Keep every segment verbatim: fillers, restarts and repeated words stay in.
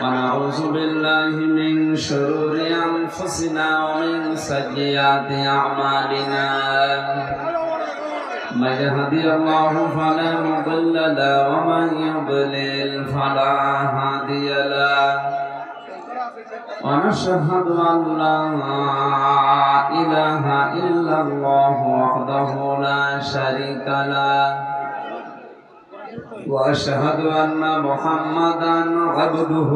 ونعوذ بالله من شرور أنفسنا ومن سيئات أعمالنا من يهدي الله فلا مضل له ومن يضلل فلا هادي له ونشهد أن لا إله إلا الله وحده لا شريك له وأشهد أن محمدا عبده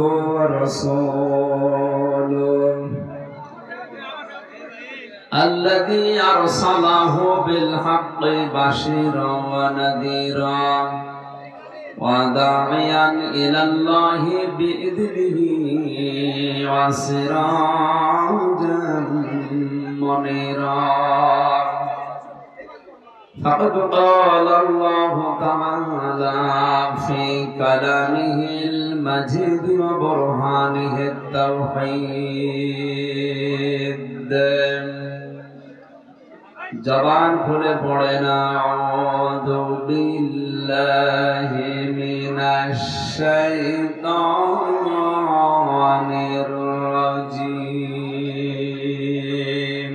ورسوله الذي أرسله بالحق بشيرا ونذيرا وداعيا إلى الله بإذنه وسراجا منيرا فقد قال الله تعالى في كلامه المجيد وبرهانه التوحيد জবান খুলে পড়েন আউযু বিল্লাহি মিনাশ শাইতানির রাজীম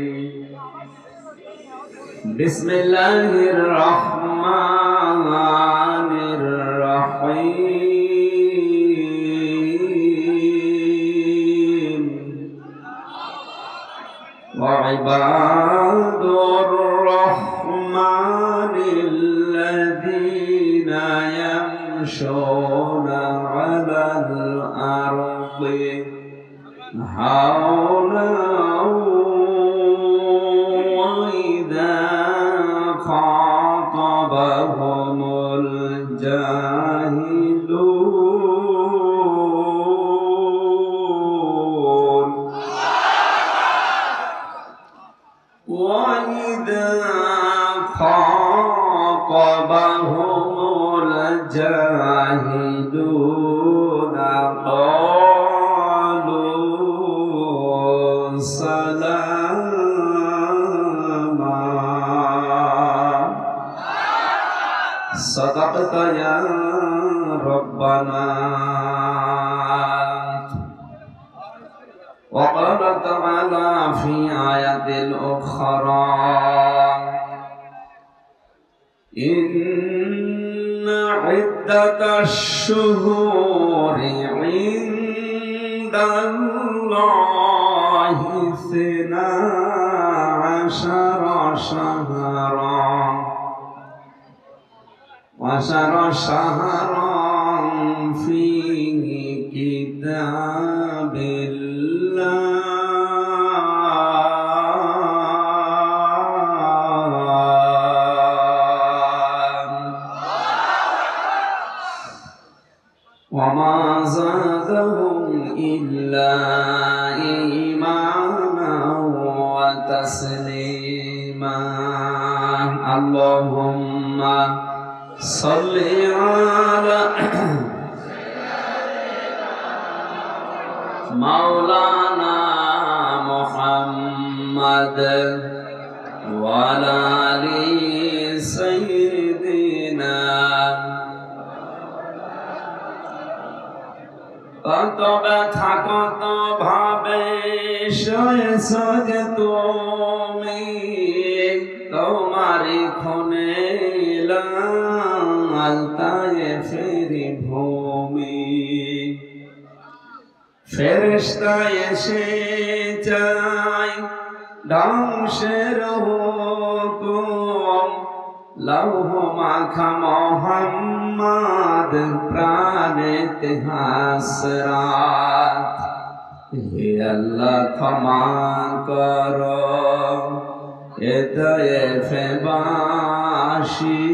বিসমিল্লাহির রহমানির রহিম ওয়া ইবাদুর الذين يمشون على الأرض هونا وإذا خاطبهم الجاهلون وإذا خاطبهم الجاهلون قالوا سلاما صدقت يا ربنا وقال تعالى في آية أخرى إن عدة الشهور عند الله اثنا عشر شهرا وعشر شهرا في كتاب الله وما زادهم إلا إيمانا وتسليما اللهم صل على مولانا محمد وعلى آل سيدنا কত ব্যথা কত ভাবে সয়েছ যে তুমি তোমারি খুনে লালতায়ে ফেরি ভূমি ফেরেশতা এসে যায় ধ্বংসের হুকুম লৌহ মাখা মোহাম্মদ প্রাণেতে হাসরাত হে আল্লাহ ক্ষমা করো এ তায়েফে বাসী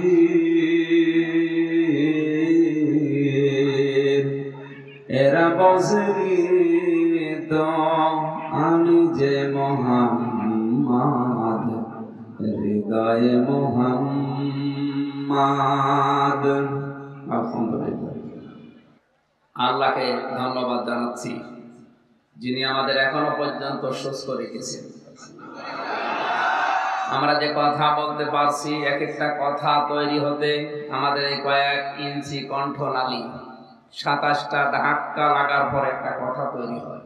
এরা বজরি তো আমি যে মোহাম্মদ হৃদয়ে মোহাম্মদ। আলহামদুলিল্লাহ, আল্লাহকে ধন্যবাদ জানাচ্ছি যিনি আমাদের এখনো পর্যন্ত সুস্থ রেখেছেন। আমরা যে কথা বলতে পারছি, এক একটা কথা তৈরি হতে আমাদের এই কয়েক ইঞ্চি কণ্ঠনালী সাতাশটা ধাক্কা লাগার পর একটা কথা তৈরি হয়।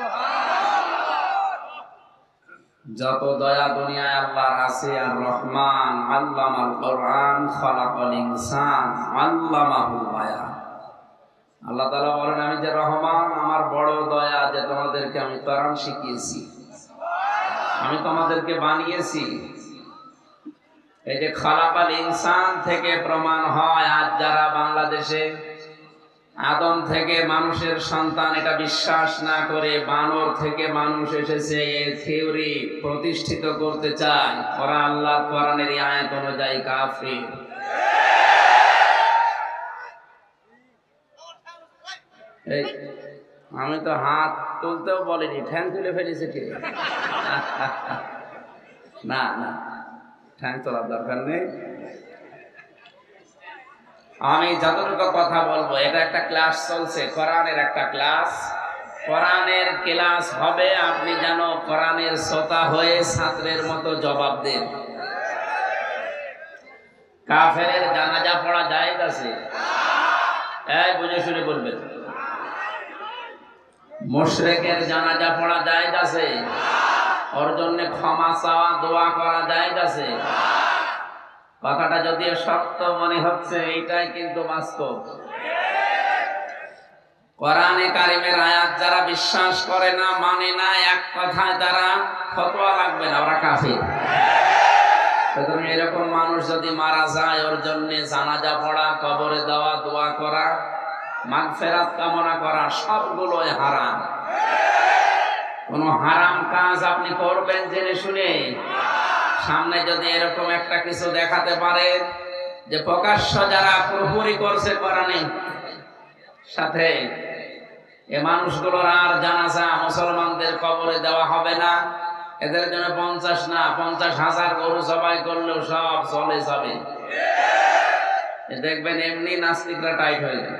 যত দয়া দুনিয়ায় আল্লাহর আছে, আর রহমান আল্লামাল কোরআন খালাকাল ইনসান আল্লামাহুল বায়ান। আল্লাহ তাআলা বলেন, আমি যে রহমান, আমার বড় দয়া যে তোমাদেরকে আমি কোরআন শিখিয়েছি, আমি তোমাদেরকে বানিয়েছি। এই যে খালাকাল ইনসান থেকে প্রমাণ হয়, আজ যারা বাংলাদেশে আদম থেকে মানুষের সন্তান এটা বিশ্বাস না করে বানর থেকে মানুষ এসেছে এই থিওরি প্রতিষ্ঠিত করতে চায়, ওরা আল্লাহ কোরআনের আয়াত অনুযায়ী কাফির। এই আমি তো হাত তুলতেও বলিনি, ঠ্যাং তুলে ফেলেছে কে? না না, ঠ্যাং তোলার দরকার নেই। আমি যতটুকু কথা বলবো, এটা একটা ক্লাস চলছে, কোরআনের একটা ক্লাস। কোরআনের ক্লাস হবে, আপনি যেন কোরআনের শ্রোতা হয়ে ছাত্রের মতো জবাব দেন। কাফেরের জানাজা পড়া জায়েজ আছে? এই বুঝে শুনে বলবেন। মুশরিকের জানাজা পড়া জায়েজ আছে? ওর জন্য ক্ষমা চাওয়া, দোয়া করা জায়েজ আছে? কথাটা যদিও শক্ত মনে হচ্ছে, এইটাই কিন্তু বাস্তব। কোরআনে কারিমের আয়াত যারা বিশ্বাস করে না, মানে না, এক কথায় তারা ফতোয়া লাগবে না, ওরা কাফির। সুতরাং এরকম মানুষ যদি মারা যায়, ওর জন্য জানাজা পড়া, কবরে দেওয়া, দোয়া করা, মাগফিরাত কামনা করা, সবগুলোই হারাম। কোন হারাম কাজ আপনি করবেন জেনে শুনে? সামনে যদি এরকম একটা কিছু দেখাতে পারে যে প্রকাশ্য যারা প্রহরী করছে কোরআনের সাথে, এ মানুষগুলোর আর জানাজা মুসলমানদের কবরে দেওয়া হবে না, এদের জন্য পঞ্চাশ না পঞ্চাশ হাজার গরু জবাই করলেও সব চলে যাবে। দেখবেন এমনি নাস্তিকরা টাইট হয়ে যাবে।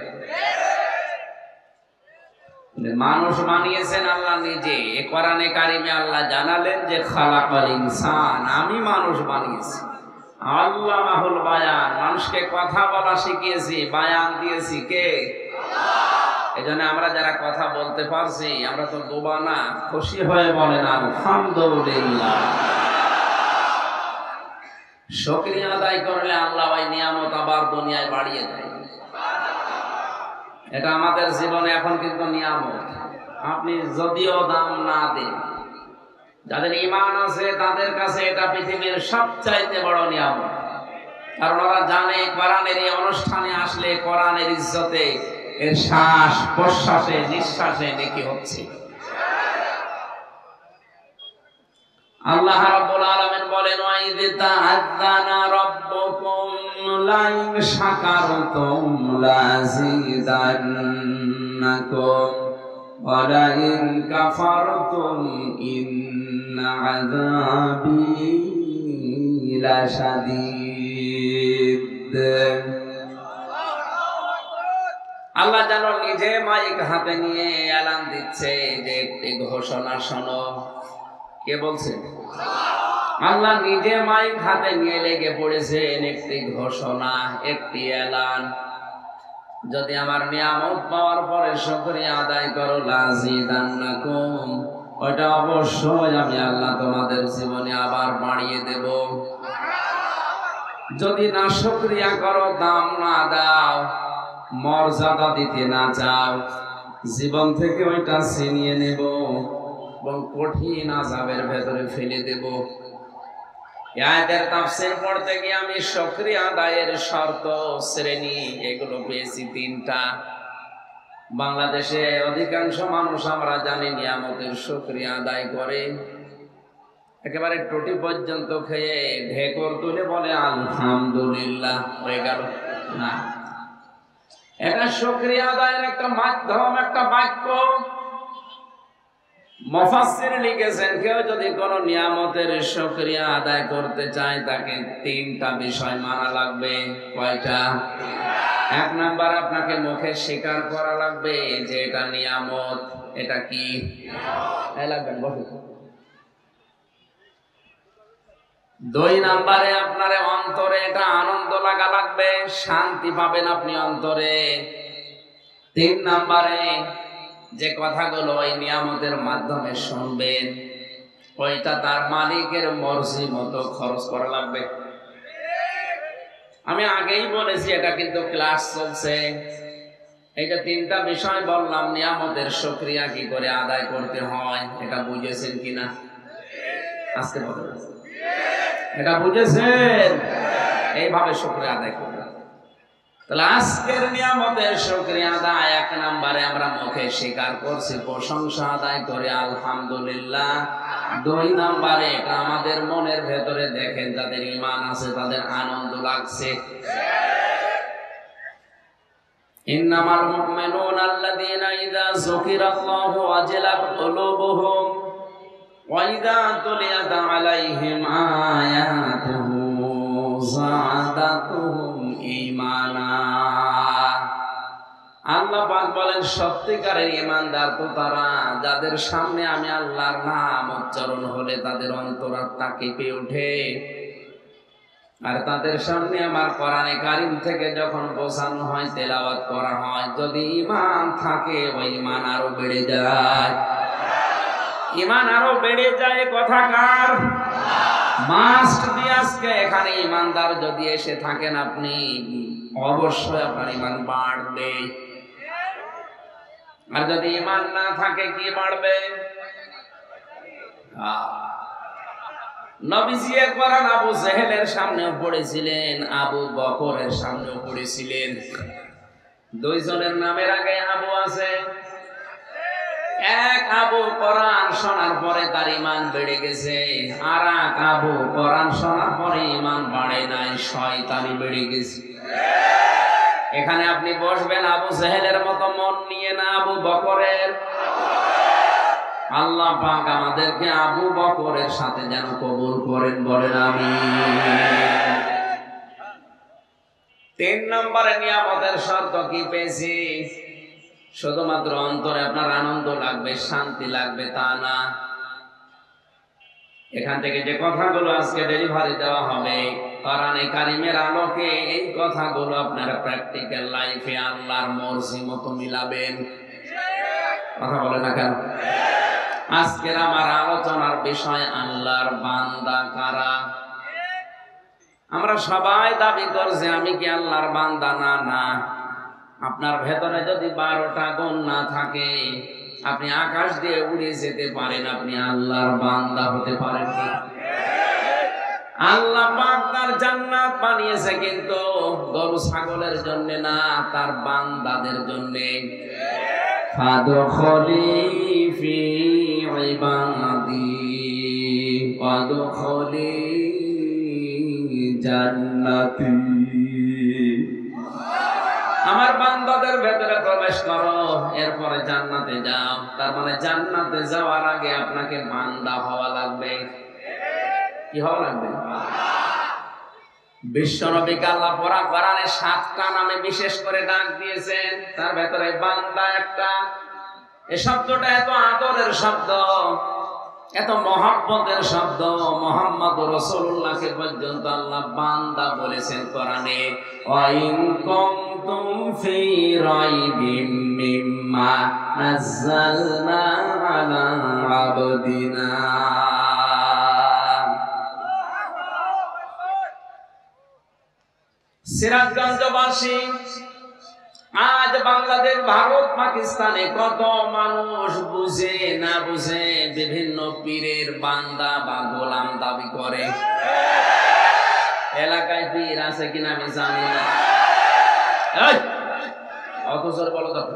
মানুষ বানিয়েছেন আল্লাহ নিজে। এ কোরআনে কারিমে আল্লাহ জানালেন যে খালাকাল ইনসান, আমি মানুষ বানিয়েছি। আল্লামাহুল বায়ান, মানুষকে কথা বলা শিখিয়েছি, বায়ান দিয়েছি কে? আল্লাহ। এজন্য আমরা যারা কথা বলতে পারছি, আমরা তো বোবা না, খুশি হয়ে বলেন আলহামদুলিল্লাহ। শুকরিয়া আদায় করলে আল্লাহ ওই নিয়ামত আবার দুনিয়ায় বাড়িয়ে দেয়। এটা আমাদের জীবনে এখন কিন্তু নিয়ামত। আপনি যদিও দাম না দেন, যাদের ঈমান আছে তাদের কাছে এটা পৃথিবীর সবচাইতে বড় নিয়ামত। কারণ ওরা জানে কোরআনের এই অনুষ্ঠানে আসলে কোরআনের ইজ্জতে এর শ্বাস প্রশ্বাসে নিঃশ্বাসে নেকি হচ্ছে। আল্লাহ রাব্বুল আলামিন বলেন, ওয়া ইয তাআযানা রাব্বুকুম লাইন শাকারতুম লাযিদান্নাকুম ওয়া লাইন কাফারতুম ইন্না আযাবি লাশাদীদ। আল্লাহ যেন নিজে মাইক হাতে নিয়ে এলান দিচ্ছে যে একটি ঘোষণা শোনো। কে বলছেন? আল্লাহ নিজে মাইক হাতে নিয়ে লেগে পড়েছেন একটি ঘোষণা, একটি এলান। যদি আমার নিয়ামত পাওয়ার পরে শুকরিয়া আদায় করো, লাযিদান্নাকুম, ওটা অবশ্যই আমি আল্লাহ তোমাদের জীবনে আবার বাড়িয়ে দেব। যদি না শুকরিয়া করো, দাম না দাও, মর্যাদা দিতে না চাও, জীবন থেকে ওইটা ছিনিয়ে নেব এবং কঠিন আযাবের ভেতরে ফেলে দেব। আয়াতের তাফসীর পড়তে গিয়ে আমি শুকরিয়া আদায়ের শর্ত, শ্রেণী এগুলো পেয়েছি তিনটা। বাংলাদেশে অধিকাংশ মানুষ আমরা জানি নিয়ামতের শুকরিয়া আদায় করে, একেবারে টুটি পর্যন্ত খেয়ে ঢেকর তুলে বলে আলহামদুলিল্লাহ, হয়ে গেল না। এটা শুকরিয়া আদায়ের একটা মাধ্যম, একটা বাক্য। মুফাসসির লিখেছেন, কেউ যদি কোনো নিয়ামতের শুকরিয়া আদায় করতে চায়, তাকে তিনটা বিষয় মানা লাগবে। কয়টা? এক নাম্বার, আপনাকে মুখে স্বীকার করা লাগবে যে এটা নিয়ামত। এটা কি লাগবেন? বসুন। দুই নাম্বারে, আপনার অন্তরে এটা আনন্দ লাগা লাগবে, শান্তি পাবেন আপনি অন্তরে। তিন নম্বরে যে কথাগুলো ওই নিয়ামতের মাধ্যমে শুনবেন, ওইটা তার মালিকের মর্জি মতো খরচ করা লাগবে। আমি আগেই বলেছি, এটা কিন্তু ক্লাস চলছে। এই যে তিনটা বিষয় বললাম, নিয়ামতের শুকরিয়া কি করে আদায় করতে হয়, এটা বুঝেছেন কিনা? আজকে বলেন, এটা বুঝেছেন? এইভাবে শুকরিয়া আদায় করবেন। তাহলে আজকের নিয়ামতের শুকরিয়া আদায়, এক নম্বরে আমরা মুখে স্বীকার করছি, প্রশংসা আদায় করে আলহামদুলিল্লাহ। দুই নম্বরে আমাদের মনের ভেতরে দেখেন, যাদের ঈমান আছে তাদের আনন্দ লাগছে। ইন্নামাল মুমিনুনা আল্লাযীনা ইযা যুকিরাল্লাহু ওয়াজিলাত কুলুবুহুম ওয়া ইযা তুলিয়াত আলাইহিম আয়াতুহু যাদাতুহুম ঈমানা। আল্লাহ পাক বলেন, সত্যিকারের ঈমানদার তো তারা, যাদের সামনে আমি আল্লাহর নাম উচ্চারণ হলে তাদের অন্তরাত্মা কেঁপে ওঠে। আর তাদের সামনে আমার কোরআনে কারীম থেকে যখন বোঝানো হয়, তেলাওয়াত করা হয়, যদি ঈমান থাকে ওই ঈমান আরো বেড়ে যায়। ঈমান আরো বেড়ে যায় কথা কার? Must be. আজকে এখানে ঈমানদার যদি এসে থাকেন আপনি, অবশ্যই আপনার ঈমান বাড়বে। আর যদি ঈমান না থাকে, কি বাড়বে? নবীজি একবার আবু জেহেলের সামনেও পড়েছিলেন, আবু বকরের সামনেও পড়েছিলেন। দুইজনের নামের আগে আবু আছে। এক আবু কোরআন শোনার পরে তার ঈমান বেড়ে গেছে, আর এক আবু কোরআন শোনার পরে ঈমান বাড়ে নাই, শয়তানি বেড়ে গেছে। এখানে আপনি বসবেন আবু জেহেলের মতো মন নিয়ে না, আবু বকরের। আল্লাহ পাক আমাদেরকে আবু বকরের সাথে যেন কবুল করেন, বলেন আমিন। তিন নম্বরে নিয়ামতের শর্ত কি পেয়েছি? শুধুমাত্র অন্তরে আপনার আনন্দ লাগবে, শান্তি লাগবে তা না। এখান থেকে যে কথাগুলো আজকে ডেলিভারি দেওয়া হবে, কোরআনে কারীমের আলোকে এই কথাগুলো আপনারা প্র্যাকটিক্যাল লাইফে আল্লাহর মর্জি মতো মিলাবেন। কথা বলে না কেন? আজকের আমার আলোচনার বিষয় আল্লাহর বান্দা কারা। আমরা সবাই দাবি করছি আমি কি আল্লাহর বান্দা? না না। আপনার ভেতরে যদি বারোটা গুণ না থাকে, আপনি আকাশ দিয়ে উড়ে যেতে পারেন, আপনি আল্লাহর বান্দা হতে পারেন না। আল্লাহ পাক তার জান্নাত বানিয়েছে কিন্তু গরু ছাগলের জন্য না, তার বান্দাদের জন্য। ফাদখলি ফি ইবাদি ওয়াদখলি জান্নাতি। আমার বান্দাদের ভেতরে প্রবেশ করো, এরপরে জান্নাতে যাও। তার মানে জান্নাতে যাওয়ার আগে আপনাকে বান্দা হওয়া লাগবে। কি হওয়া লাগবে? বিশ্বনবীকে আল্লাহ পরা কোরআনে সাতটা নামে বিশেষ করে ডাক দিয়েছেন, তার ভেতরে বান্দা একটা। এই শব্দটা এত আদরের শব্দ, এত মহব্বতের শব্দ। মুহাম্মদ রাসূলুল্লাহকে পর্যন্ত আল্লাহ বান্দা বলেছেন কোরআনে। ওয়াইন কুনতুম ফি রাইবিম মিম্মা নাযালনা আলা আবদিনা। সিরাজগঞ্জবাসী, আজ বাংলাদেশ, ভারত, পাকিস্তানে কত মানুষ বুঝে না বুঝে বিভিন্ন পীরের বান্দা বা গোলাম দাবি করে। এলাকায় পীর আছে কিনা আমি জানি না, অথচ বলো তো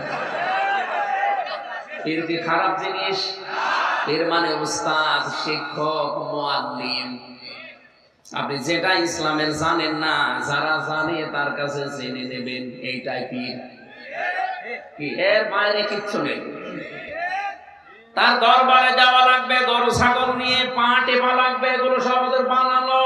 পীর কি খারাপ জিনিস? পীর মানে উস্তাদ, শিক্ষক, মুআল্লিম। আপনি যেটা ইসলামের জানেন না, যারা জানে তার কাছে জেনে নেবেন, এইটাই পীর। কি এর বাইরে কিচ্ছু নেই। তার দরবারে যাওয়া লাগবে, গরু ছাগল নিয়ে পা টেপা লাগবে, এগুলো সব ওদের বানানো।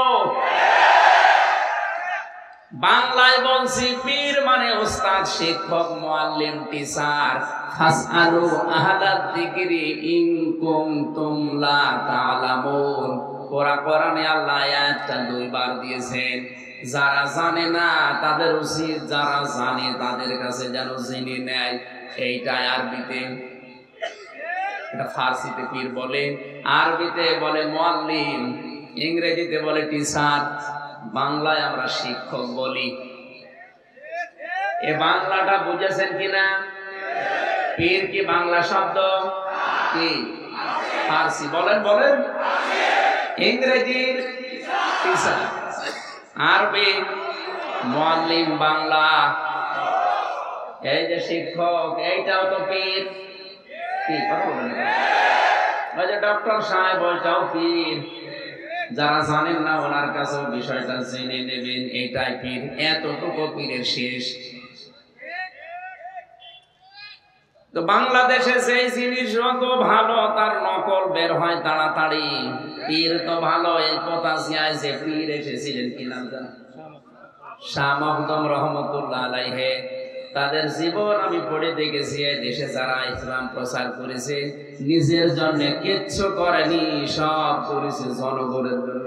বাংলায় বলছি পীর মানে উস্তাদ, শিক্ষক, মুআল্লিম, টিচার। ফাসআলু আহলাদ যিকরি ইন কুনতুম লা তা'লামুন। পুরা কোরআনে আল্লাহ আয়াতটা দুইবার দিয়েছেন। যারা জানে না তাদের উচিত যারা জানে তাদের কাছে যেন জেনে নেয়। এইটা আরবিতে, এটা ফার্সিতে পীর বলে, আরবিতে বলে মুআল্লিম, ইংরেজিতে বলে টিচার, বাংলায় আমরা শিক্ষক বলি। এ বাংলাটা বুঝেছেন কিনা? পীর কি বাংলা শব্দ? কি ফার্সি? বলেন বলেন। ইংরেজি টিচার, আরবি মুআল্লিম, বাংলা এই যে শিক্ষক, এইটাও তো পীর। কি কথা বলেন? ওই যে ডক্টর সাহেব, ওইটাও পীর। যারা জানেন না ওনার কাছে বিষয়টা জেনে নেবেন, এইটাই পীর। এতটুকু পীরের শেষ। তো বাংলাদেশে সেই জিনিস যত ভালো তার নকল বের হয় তাড়াতাড়ি। পীর তো ভালো, এই পতাশিয়ায় যে পীর এসেছিলেন কি নাম জানেন? শাহ মখদুম রহমতুল্লাহ আলাইহি। তাদের জীবন আমি পড়ে দেখেছি। এই দেশে যারা ইসলাম প্রচার করেছে নিজের জন্য কিচ্ছু করেনি, সব করেছে জনগণের জন্য।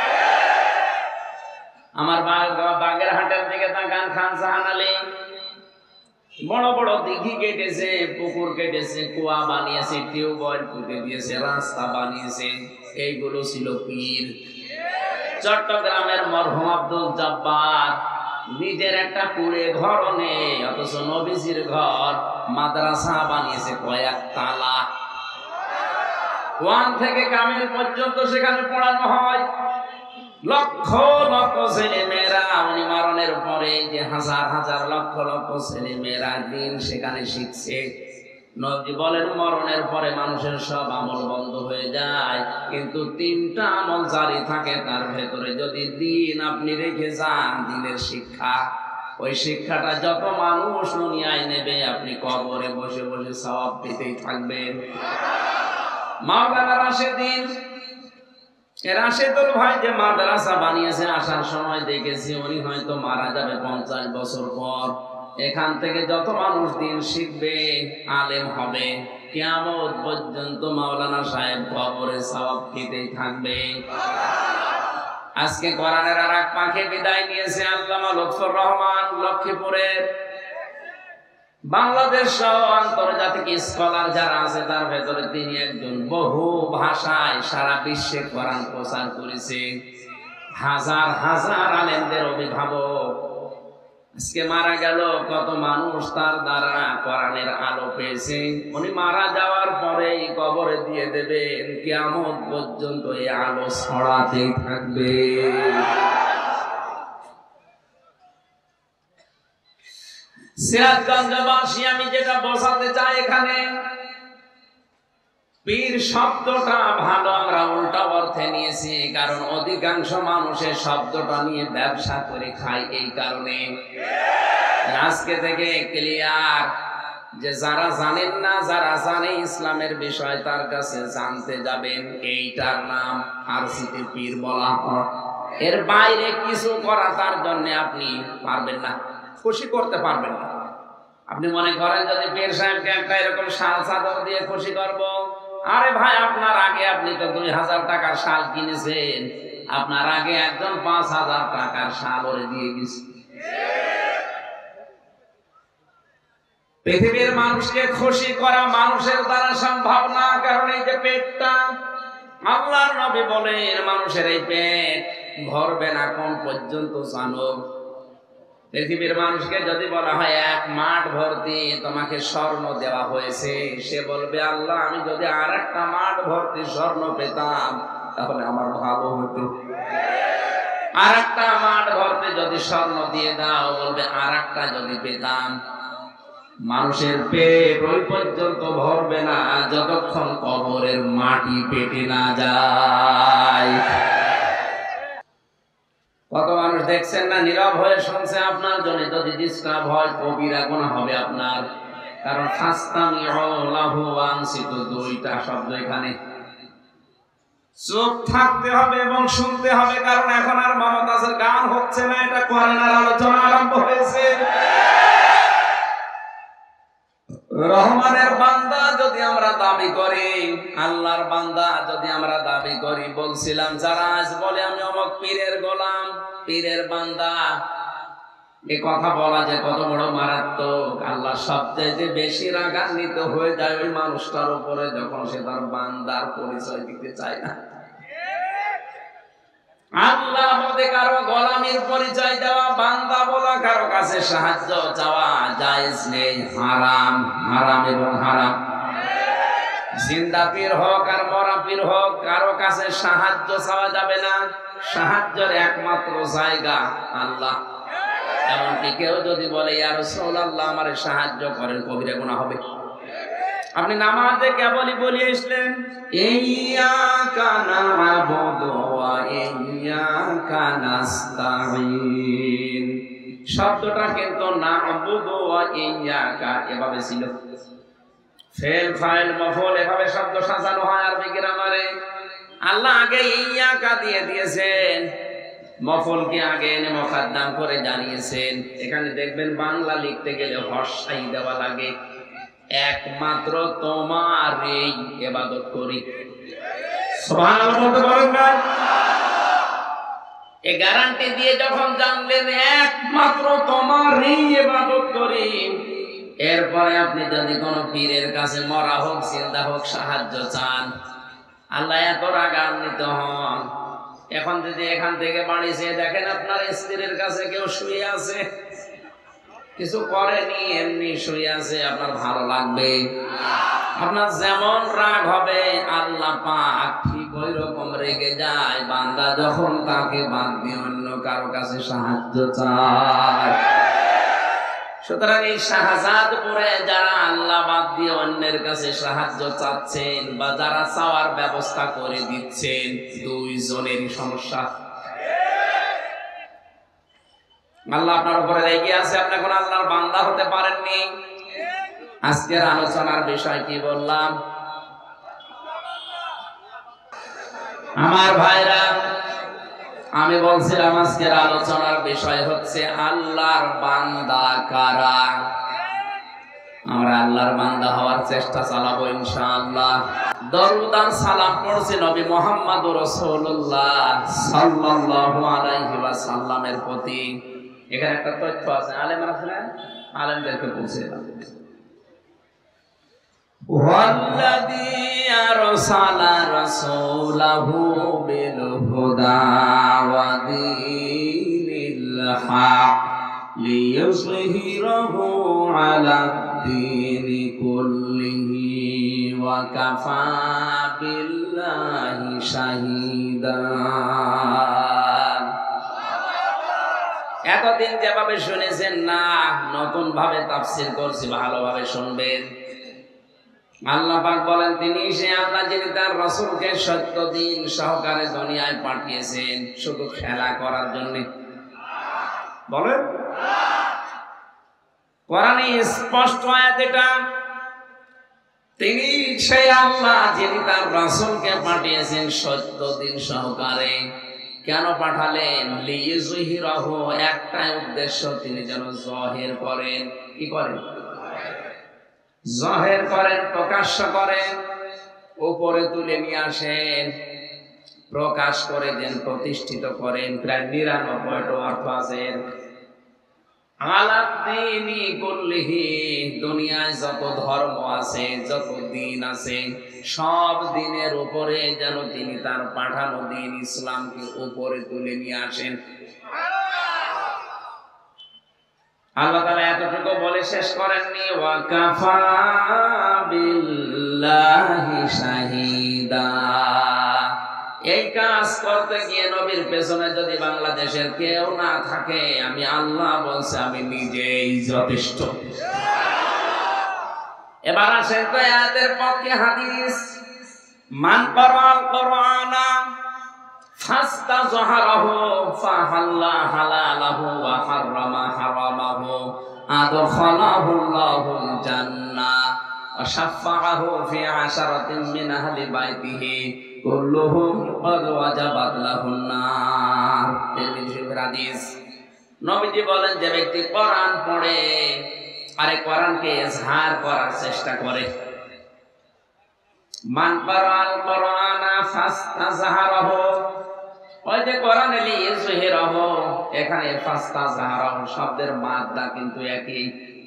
আমার বাগেরহাটের দিকে তাকান, খান জাহান আলী বড় বড় দিঘি কেটেছে, পুকুর কেটেছে, কুয়া বানিয়েছে, টিউবওয়েল পুঁতে দিয়েছে, রাস্তা বানিয়েছে। এইগুলো ছিল পীর। চট্টগ্রামের মরহুম আব্দুল জব্বার নিজের একটা কুড়ে ঘর নেই, অথচ নবীজির ঘর, মাদ্রাসা বানিয়েছে কয়েক তালা। ওয়ান থেকে কামিল পর্যন্ত সেখানে পড়ানো হয়। লক্ষ লক্ষ ছেলে মেয়েরা, উনি মারণের পরে যে হাজার হাজার লক্ষ লক্ষ ছেলে মেয়েরা দিন সেখানে শিখছে। নবী বলেন মরণের পরে মানুষের সব আমল বন্ধ হয়ে যায়, কিন্তু তিনটা আমল জারি থাকে তার ভেতরে। যদি দিন আপনি রেখে যান, দিনের শিক্ষা, ওই শিক্ষাটা যত মানুষ দুনিয়ায় নেবে আপনি কবরে বসে বসে সওয়াব পেতেই থাকবেন। মাওলানা রাশেদিন, রাশেদুল ভাই যে মাদ্রাসা বানিয়েছে, আসার সময় দেখেছি উনি হয়তো মারা যাবে পঞ্চাশ বছর পর। এখান থেকে যত মানুষ দিন শিখবে, আলেম হবে, কিয়ামত পর্যন্ত মাওলানা সাহেব কবরে সওয়াব পেতেই থাকবে। আজকে কোরআনের আর এক পাখি বিদায় নিয়েছে, আল্লামা লুৎফর রহমান লক্ষ্মীপুরের। বাংলাদেশ সহ আন্তর্জাতিক স্কলার যারা আছে তার ভেতরে তিনি একজন। বহু ভাষায় সারা বিশ্বে কোরআন প্রচার করেছে, হাজার হাজার আলেমদের অভিভাবক। আজকে মারা গেল, কত মানুষ তার দ্বারা কোরআনের আলো পেয়েছে। উনি মারা যাওয়ার পরে কবরে দিয়ে দেবেন, কিয়ামত পর্যন্ত এই আলো ছড়াতেই থাকবে। সিরাজগঞ্জবাসী, আমি যেটা বোঝাতে চাই এখানে, পীর শব্দটা ভালো আমরা উল্টা অর্থে নিয়েছি, কারণ অধিকাংশ মানুষের শব্দটা নিয়ে ব্যবসা করে খায়। এই কারণে আজকে থেকে ক্লিয়ার যে যারা জানেন না, যারা জানে ইসলামের বিষয় তার কাছে জানতে যাবেন। এইটার নাম ফার্সিতে পীর বলা হয়। এর বাইরে কিছু করা তার জন্য আপনি পারবেন না, খুশি করতে পারবেন না। আপনি মনে করেন যদি পীর সাহেবকে একটা এরকম শাল চাদর দিয়ে খুশি করব, আরে ভাই আপনার আগে আপনি তো দুই হাজার টাকার শাল কিনেছেন, আপনার আগে একজন পাঁচ হাজার টাকার শাল ওরে দিয়ে গেছে। পৃথিবীর মানুষকে খুশি করা মানুষের দ্বারা সম্ভব না, কারণ এই যে পেটটা, আল্লাহর নবী বলেন মানুষের এই পেট ভরবে না কোন পর্যন্ত জানো? পৃথিবীর মানুষকে যদি বলা হয় এক মাঠ ভর্তি তোমাকে স্বর্ণ দেওয়া হয়েছে, সে বলবে আল্লাহ আমি যদি আর একটা মাঠ ভর্তি স্বর্ণ পেতাম তাহলে আমার ভালো হতো। আর একটা মাঠ ভর্তি যদি স্বর্ণ দিয়ে দাও, বলবে আর একটা যদি পেতাম। মানুষের পেট ওই পর্যন্ত ভরবে না যতক্ষণ কবরের মাটি পেটে না যায়। কত মানুষ দেখছেন না নীরব হয়ে শুনছে আপনার জন্য। যদি ডিস্টার্ব হয় কবিরা গুনাহ হবে আপনার, কারণ ফাস্তামিউ লাহু ওয়া আনসিতু, দুইটা শব্দ এখানে। চুপ থাকতে হবে এবং শুনতে হবে, কারণ এখন আর মমতাজের গান হচ্ছে না, এটা কোরআনের আলোচনা আরম্ভ হয়েছে। রহমানের বান্দা যদি আমরা দাবি করি, আল্লাহর বান্দা যদি আমরা দাবি করি, বলছিলাম যারা আজ বলে আমি অমুক পীরের গোলাম, পীরের বান্দা, এ কথা বলা যে কত বড় মারাত্মক। আল্লাহ সবচেয়ে বেশি রাগান্বিত হয়ে যায় ওই মানুষটার উপরে যখন সে তার বান্দার পরিচয় দিতে চায় না। আল্লাহ বলে কারো গোলামীর পরিচয় দেওয়া, বান্দা বলা, কারো কাছে সাহায্য চাওয়া জায়েজ নেই, হারাম। হারাম এবং হারাম। জিন্দা পীর হোক আর মরা পীর হোক, কারো কাছে সাহায্য চাওয়া যাবে না। সাহায্যের একমাত্র জায়গা আল্লাহ। এমনকি কেউ যদি বলে ইয়া রাসূলুল্লাহ আমারে সাহায্য করেন, কবিরা গুনাহ হবে। আপনি নামাজে কেবলই বলে আসলেন ইয়্যাকা না'বুদু ওয়া ইয়্যাকা নাস্তাঈন, শব্দটা কিন্তু না'বুদু ওয়া ইয়্যাকা এভাবে ছিল। ফেল ফাইল মফউল এভাবে শব্দ সাজানো হয় আরবি গ্রামারে। আল্লাহ আগে ইয়্যাকা দিয়ে দিয়েছেন, মফউলকে আগে এনে মুকদ্দম করে জানিয়েছেন। এখানে দেখবেন বাংলা লিখতে গেলে হর্ষাই দেওয়া লাগে। একমাত্র তোমারই ইবাদত করি। সুবহানাল্লাহ বলতে পারেন না? এই গ্যারান্টি দিয়ে যখন জানলেন একমাত্র তোমারই ইবাদত করি, এরপরে আপনি যদি কোনো পীরের কাছে মরা হোক জিন্দা হোক সাহায্য চান, আল্লাহ এত রাগান্বিত হন। এখন যদি এখান থেকে বাড়ি যেয়ে দেখেন আপনার স্ত্রীর কাছে কেউ শুয়ে আছে, কিছু করেনি, এমনি শুয়ে আছে, আপনার ভালো লাগবে? আপনার যেমন রাগ হবে, আল্লাহ পাক ঠিক ওই রকম রেগে যায় বান্দা যখন তাকে বাদ দিয়ে অন্য কারো কাছে সাহায্য চায়। সুতরাং এই শাহজাদপুরে যারা আল্লাহ বাদ দিয়ে অন্যের কাছে সাহায্য চাচ্ছেন বা যারা চাওয়ার ব্যবস্থা করে দিচ্ছেন, দুইজনেরই সমস্যা। আল্লাহ আপনার উপরে রেগে আছে, আপনি এখন আল্লাহর বান্দা হতে পারেননি। আজকের আলোচনার বিষয় কি বললাম? আমার ভাইরা, আমি বলছিলাম আজকের আলোচনার বিষয় হচ্ছে আল্লাহর বান্দা কারা। আমরা আল্লাহর বান্দা হওয়ার চেষ্টা চালাবো ইনশাআল্লাহ। দরুদ আর সালাম পড়ছি নবী মুহাম্মদুর রাসূলুল্লাহ সাল্লাল্লাহু আলাইহি ওয়াসাল্লামের প্রতি। এখানে একটা তথ্য আছে, আলেমরা আছেন, আলেমদেরকে বলছিলাম ওয়াল্লাযী আরসালা রাসূলাহু বিল হুদা ওয়া দীনিল হক লিইয়ুযহিরাহু আলাদ-দীনি কুল্লিহি ওয়া কাফা বিল্লাহি শাহীদা। এতদিন যেভাবে শুনেছেন না, নতুন ভাবে তাফসীর করছি, ভালোভাবে শুনবেন। আল্লাহ পাক বলেন তিনি সে আল্লাহ যিনি তার রাসূলকে সত্য দিন সহকারে দুনিয়ায় পাঠিয়েছেন শুধু খেলা করার জন্য। বলেন কোরআনে স্পষ্ট আয়াত এটা, তিনি সেই আল্লাহ যিনি তার রাসূলকে পাঠিয়েছেন সত্য দিন সহকারে। কেন পাঠালেন? লিইয়ুযহিরাহু, একটাই উদ্দেশ্য, তিনি যেন জহির করেন। কি করেন? জহির করেন, প্রকাশ্য করেন, উপরে তুলে নিয়ে আসেন, প্রকাশ করে দেন, প্রতিষ্ঠিত করেন। প্রায় নিরানব্বইটা অর্থ আছে। আলাদ-দীনি কুল্লিহি, দুনিয়ায় যত ধর্ম আছে, যত দিন আছে, সব দিনের উপরে যেন তিনি তার পাঠানো দিন ইসলামকে উপরে তুলে নিয়ে আসেন। আল্লাহ তাআলা এতটুকু বলে শেষ করেননি, ওয়া কাফা বিল্লাহি শাহীদা। এই কাজ করতে গিয়ে নবীর পেছনে যদি বাংলাদেশের কেউ না থাকে, আমি আল্লাহ বলছে আমি নিজেই যথেষ্ট। এবার আসেন তো আয়াতের পক্ষে হাদিস। মান কারাল কুরআনা ফাস্তাযহারাহু ফাহাল্লা হালালাহু ওয়া হাররামা হারামাহু আদখালাহু আল্লাহুল জান্নাহ ওয়া শাফাআহু ফি আশারাতিন মিন আহলি বাইতিহি কুল্লুহুম ক্বাদ ওয়াজাবাত লাহুন নার। তিরমিজি শরীফের হাদিস। নবীজি বলেন যে ব্যক্তি কোরআন পড়ে আরে কোরআনকে ইজহার করার চেষ্টা করে। মান কারাল কোরআনা ফাস্তাজহারাহু, ওই যে কোরআনে লিইজহিরাহু, এখানে ফাস্তাজহারাহু শব্দের মাদ্দা কিন্তু একই।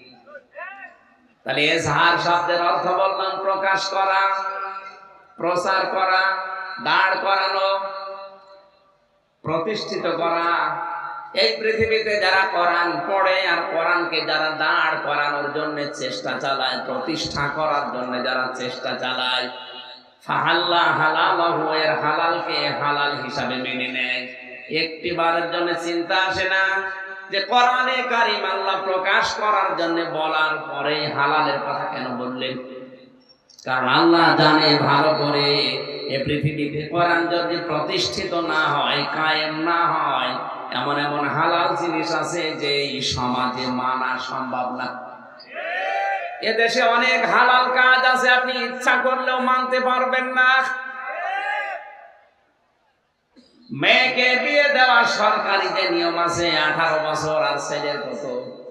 তাহলে ইজহার শব্দের অর্থ বললাম প্রকাশ করা, প্রচার করা, দাঁড় করানো, প্রতিষ্ঠিত করা। এই পৃথিবীতে যারা কোরআন পড়ে আর কোরআনকে যারা দাঁড় করানোর জন্য চেষ্টা চালায়, প্রতিষ্ঠা করার জন্য যারা চেষ্টা চালায়, ফাহাল্লা হালালাহু, এর হালালকে হালাল হিসাবে মেনে নেয়। একটি বারের জন্য চিন্তা আসে না যে কোরআনে কারীম আল্লাহ প্রকাশ করার জন্য বলার পরে হালালের কথা কেন বললেন? কারণ আল্লাহ জানে ভালো করে এই পৃথিবীতে কোরআন যদি প্রতিষ্ঠিত না হয়, কায়েম না হয়, এমন এমন হালাল জিনিস আছে যে এই সমাজে মানা সম্ভব না। এদেশে অনেক হালাল কাজ আছে আপনি ইচ্ছা করলেও মানতে পারবেন না। মেয়েকে বিয়ে দেওয়ার সরকারি যে নিয়ম আছে, আঠারো বছর আর ছেলের কত,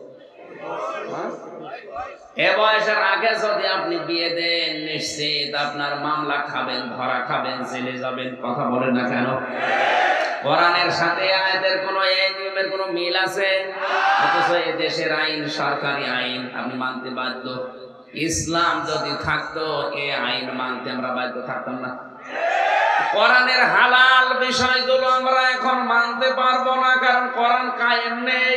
এ বয়সের আগে যদি আপনি বিয়ে দেন, নিশ্চিত আপনার মামলা খাবেন, ধরা খাবেন, জেলে যাবেন। কথা বলেন না কেন? কোরআনের সাথে আয়াতের কোনো এই নিয়মের কোনো মিল আছে? অথচ এই দেশের আইন সরকারি আইন, আপনি মানতে বাধ্য। ইসলাম যদি থাকতো এই আইন মানতে আমরা বাধ্য থাকতাম না। কোরআনের হালাল বিষয়গুলো আমরা এখন মানতে পারবো না, কারণ কোরআন কায়েম নেই।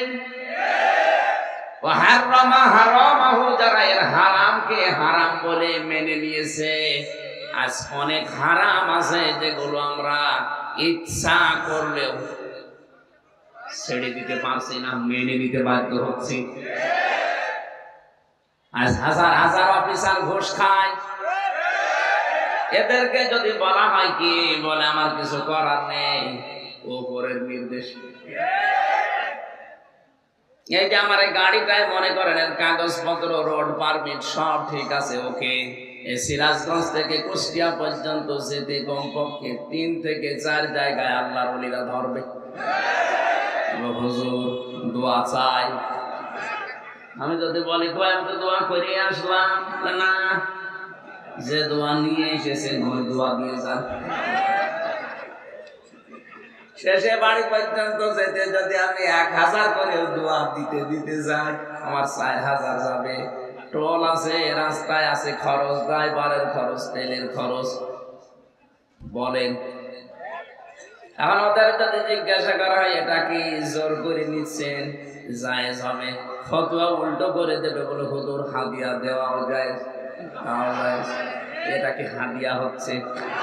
ও হারামা হারামাহু, যারা এর হারামকে হারাম বলে মেনে নিয়েছে, আজ অনেক হারাম আছে যেগুলো আমরা ইচ্ছা করলেও ছেড়ে দিতে পারছি না, মেনে নিতে বাধ্য হচ্ছি। আজ হাজার হাজার অফিসার ঘুষ খায়, এদেরকে যদি বলা হয় কি বলে আমার কিছু করার নেই, উপরের নির্দেশ। এই যে আমার এই গাড়িটাই মনে করেন এর কাগজপত্র, রোড পারমিট সব ঠিক আছে, ওকে। এই সিরাজগঞ্জ থেকে কুষ্টিয়া পর্যন্ত যেতে কমপক্ষে তিন থেকে চার জায়গায় আল্লাহর ওলিরা ধরবে। হুজুর দোয়া চাই, আমি যদি বলি কই আমি তো দোয়া করে আসলাম, না, যে দোয়া নিয়ে এসেছেন ওই দোয়া দিয়ে যান। শেষে বাড়ি পর্যন্ত যেতে যদি আমি এক হাজার করে দোয়া দিতে দিতে যাই, আমার চার হাজার যাবে। টোল আছে, রাস্তায় আছে খরচ, ড্রাইভারের খরচ, তেলের খরচ। বলেন এখন ওদের যদি জিজ্ঞাসা করা হয় এটা কি জোর করে নিচ্ছেন, জায়েজ হবে? ফতোয়া উল্টো করে দেবে, বলে হুজুর হাদিয়া দেওয়াও যায়, এটা কি হাদিয়া হচ্ছে?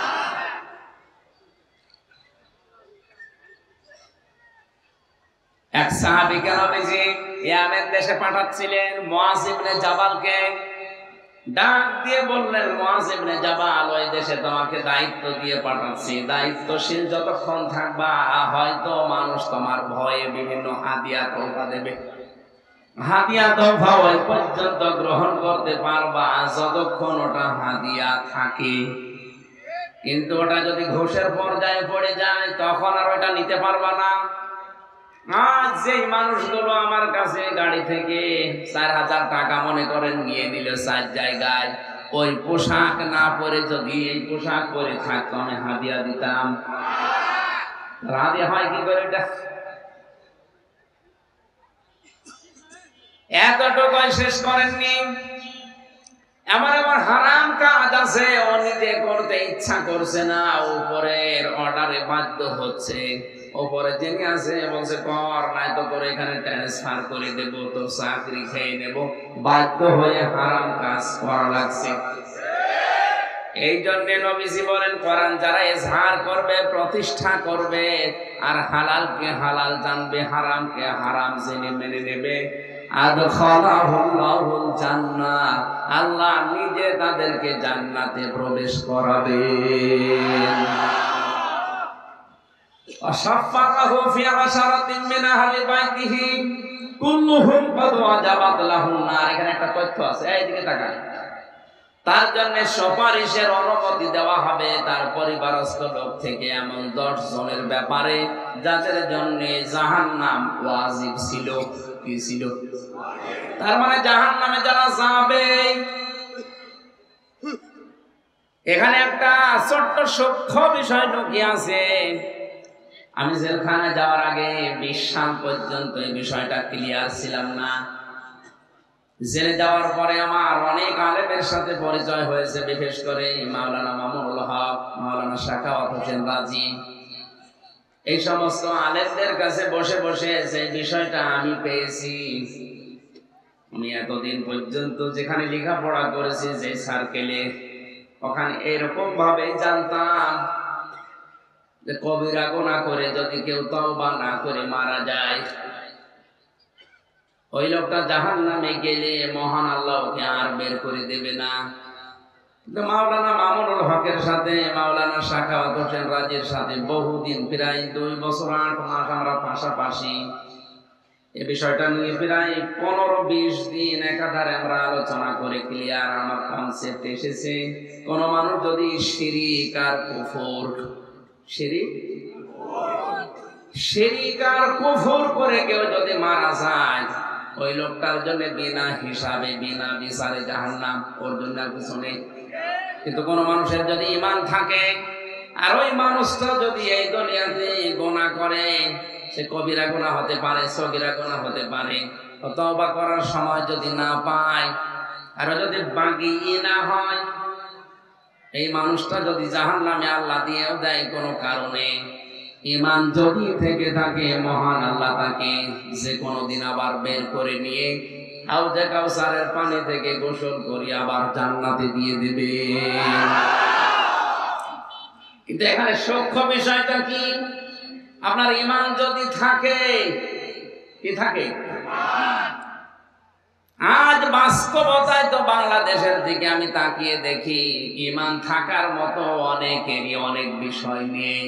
এক সাহাবীকে নবীজি ইয়ামেন দেশে পাঠাচ্ছিলেন, মুআয ইবনে জাবালকে ডাক দিয়ে বললেন, মুআয ইবনে জাবাল, ওই দেশে তোমাকে দায়িত্ব দিয়ে পাঠাচ্ছি, দায়িত্বশীল যতক্ষণ থাকবা হয়তো মানুষ তোমার ভয়ে বিভিন্ন হাদিয়া তোফা দেবে, হাদিয়া তোফা ওই পর্যন্ত গ্রহণ করতে পারবা যতক্ষণ ওটা হাদিয়া থাকে। কিন্তু ওটা যদি ঘুষের পর্যায়ে পড়ে যায় তখন আর ওটা নিতে পারবা না। আজ যেই মানুষগুলো আমার কাছে গাড়ি থেকে চার হাজার টাকা মনে করেন নিয়ে দিল চার জায়গায়, ওই পোশাক না পরে যদি এই পোশাক পরে থাকতো আমি হাদিয়া দিতাম। হাদিয়া হয় কি করে? এটা এতটুকু শেষ করেননি, এমন এমন হারাম কাজ আছে ও নিজে করতে ইচ্ছা করছে না, উপরের অর্ডারে বাধ্য হচ্ছে। ওপরে যিনি আছে বলছে কর, নাই তো তোর এখানে ট্রান্সফার করে দেব, তোর চাকরি খেয়ে নেব, বাধ্য হয়ে হারাম কাজ করা লাগছে। এই জন্য নবীজি বলেন কোরআন যারা ইজহার করবে, প্রতিষ্ঠা করবে, আর হালালকে হালাল জানবে, হারামকে হারাম জেনে মেনে নেবে, আদখালাহুল্লাহুল জান্নাহ, আল্লাহ নিজে তাদেরকে জান্নাতে প্রবেশ করাবেন। আশফাকাহু ফি আশারাতিন মিন আহলি বাইতিহি কুল্লুহুম ক্বাদ ওয়াজাবাত লাহুন নার। এখানে একটা তথ্য আছে, এইদিকে তাকান। তার জন্য সুপারিশের অনুমতি দেওয়া হবে তার পরিবারস্থ লোক থেকে এমন দশ জনের ব্যাপারে যাদের জন্য জাহান্নাম ওয়াজিব ছিল। কি ছিল? তার মানে জাহান্নামে যারা যাবে, এখানে একটা ছোট্ট সূক্ষ্ম বিষয় লুকিয়ে আছে। আমি জেলখানায় যাওয়ার আগে বিশ সাল পর্যন্ত এই বিষয়টা ক্লিয়ার ছিলাম না। জেলে যাওয়ার পরে আমার অনেক আলেমের সাথে পরিচয় হয়েছে, বিশেষ করে মাওলানা মামুনুল হক, মাওলানা সাখাওয়াত হোসেন রাজি, এই সমস্ত আলেমদের কাছে বসে বসে যে বিষয়টা আমি পেয়েছি। আমি এতদিন পর্যন্ত যেখানে লেখাপড়া করেছি, যে সার্কেলে, ওখানে এরকম ভাবে জানতাম যে কবিরা গুনাহ করে যদি কেউ তওবা না করে মারা যায়, ওই লোকটা জাহান্নামে গেলে মহান আল্লাহ ওকে আর বের করে দেবে না। মাওলানা মামুনুল হকের সাথে মাওলানা সাখাওয়াত হোসেন রাজির সাথে বহুদিন, প্রায় দুই বছর আট মাস আমরা পাশাপাশি এই বিষয়টা নিয়ে প্রায় পনেরো বিশ দিন একাধারে আমরা আলোচনা করে ক্লিয়ার আমার কনসেপ্ট এসেছে। কোন মানুষ যদি শিরিক আর কুফর, শিরিক শিরিক আর কুফর করে কেউ যদি মারা যায়, ওই লোকটার জন্য বিনা হিসাবে বিনা বিচারে জাহান্নাম, ওর জন্য আর কিছু নেই। কিন্তু কোন মানুষের যদি ঈমান থাকে আর ওই মানুষটা যদি এই দুনিয়াতে গুনাহ করে, সে কবিরা গুনাহ হতে পারে, সগীরা গুনাহ হতে পারে, তওবা করার সময় যদি না পায় আর যদি বাকি না হয়, এই মানুষটা যদি জাহান্নামে আল্লাহ দিয়েও দেয় কোনো কারণে, ঈমান যদি থেকে থাকে, মহান আল্লাহ তাকে যে কোনো দিন আবার বের করে নিয়ে হাউজে কাউসারের পানি থেকে গোসল করি আবার জান্নাতে দিয়ে দেবে। কিন্তু এখানে সূক্ষ্ম বিষয়টা কি? আপনার ঈমান যদি থাকে, কি থাকে? আজ বাস্তবতায় তো বাংলাদেশের দিকে আমি তাকিয়ে দেখি, ঈমান থাকার মতো অনেকেরই অনেক বিষয় নেই।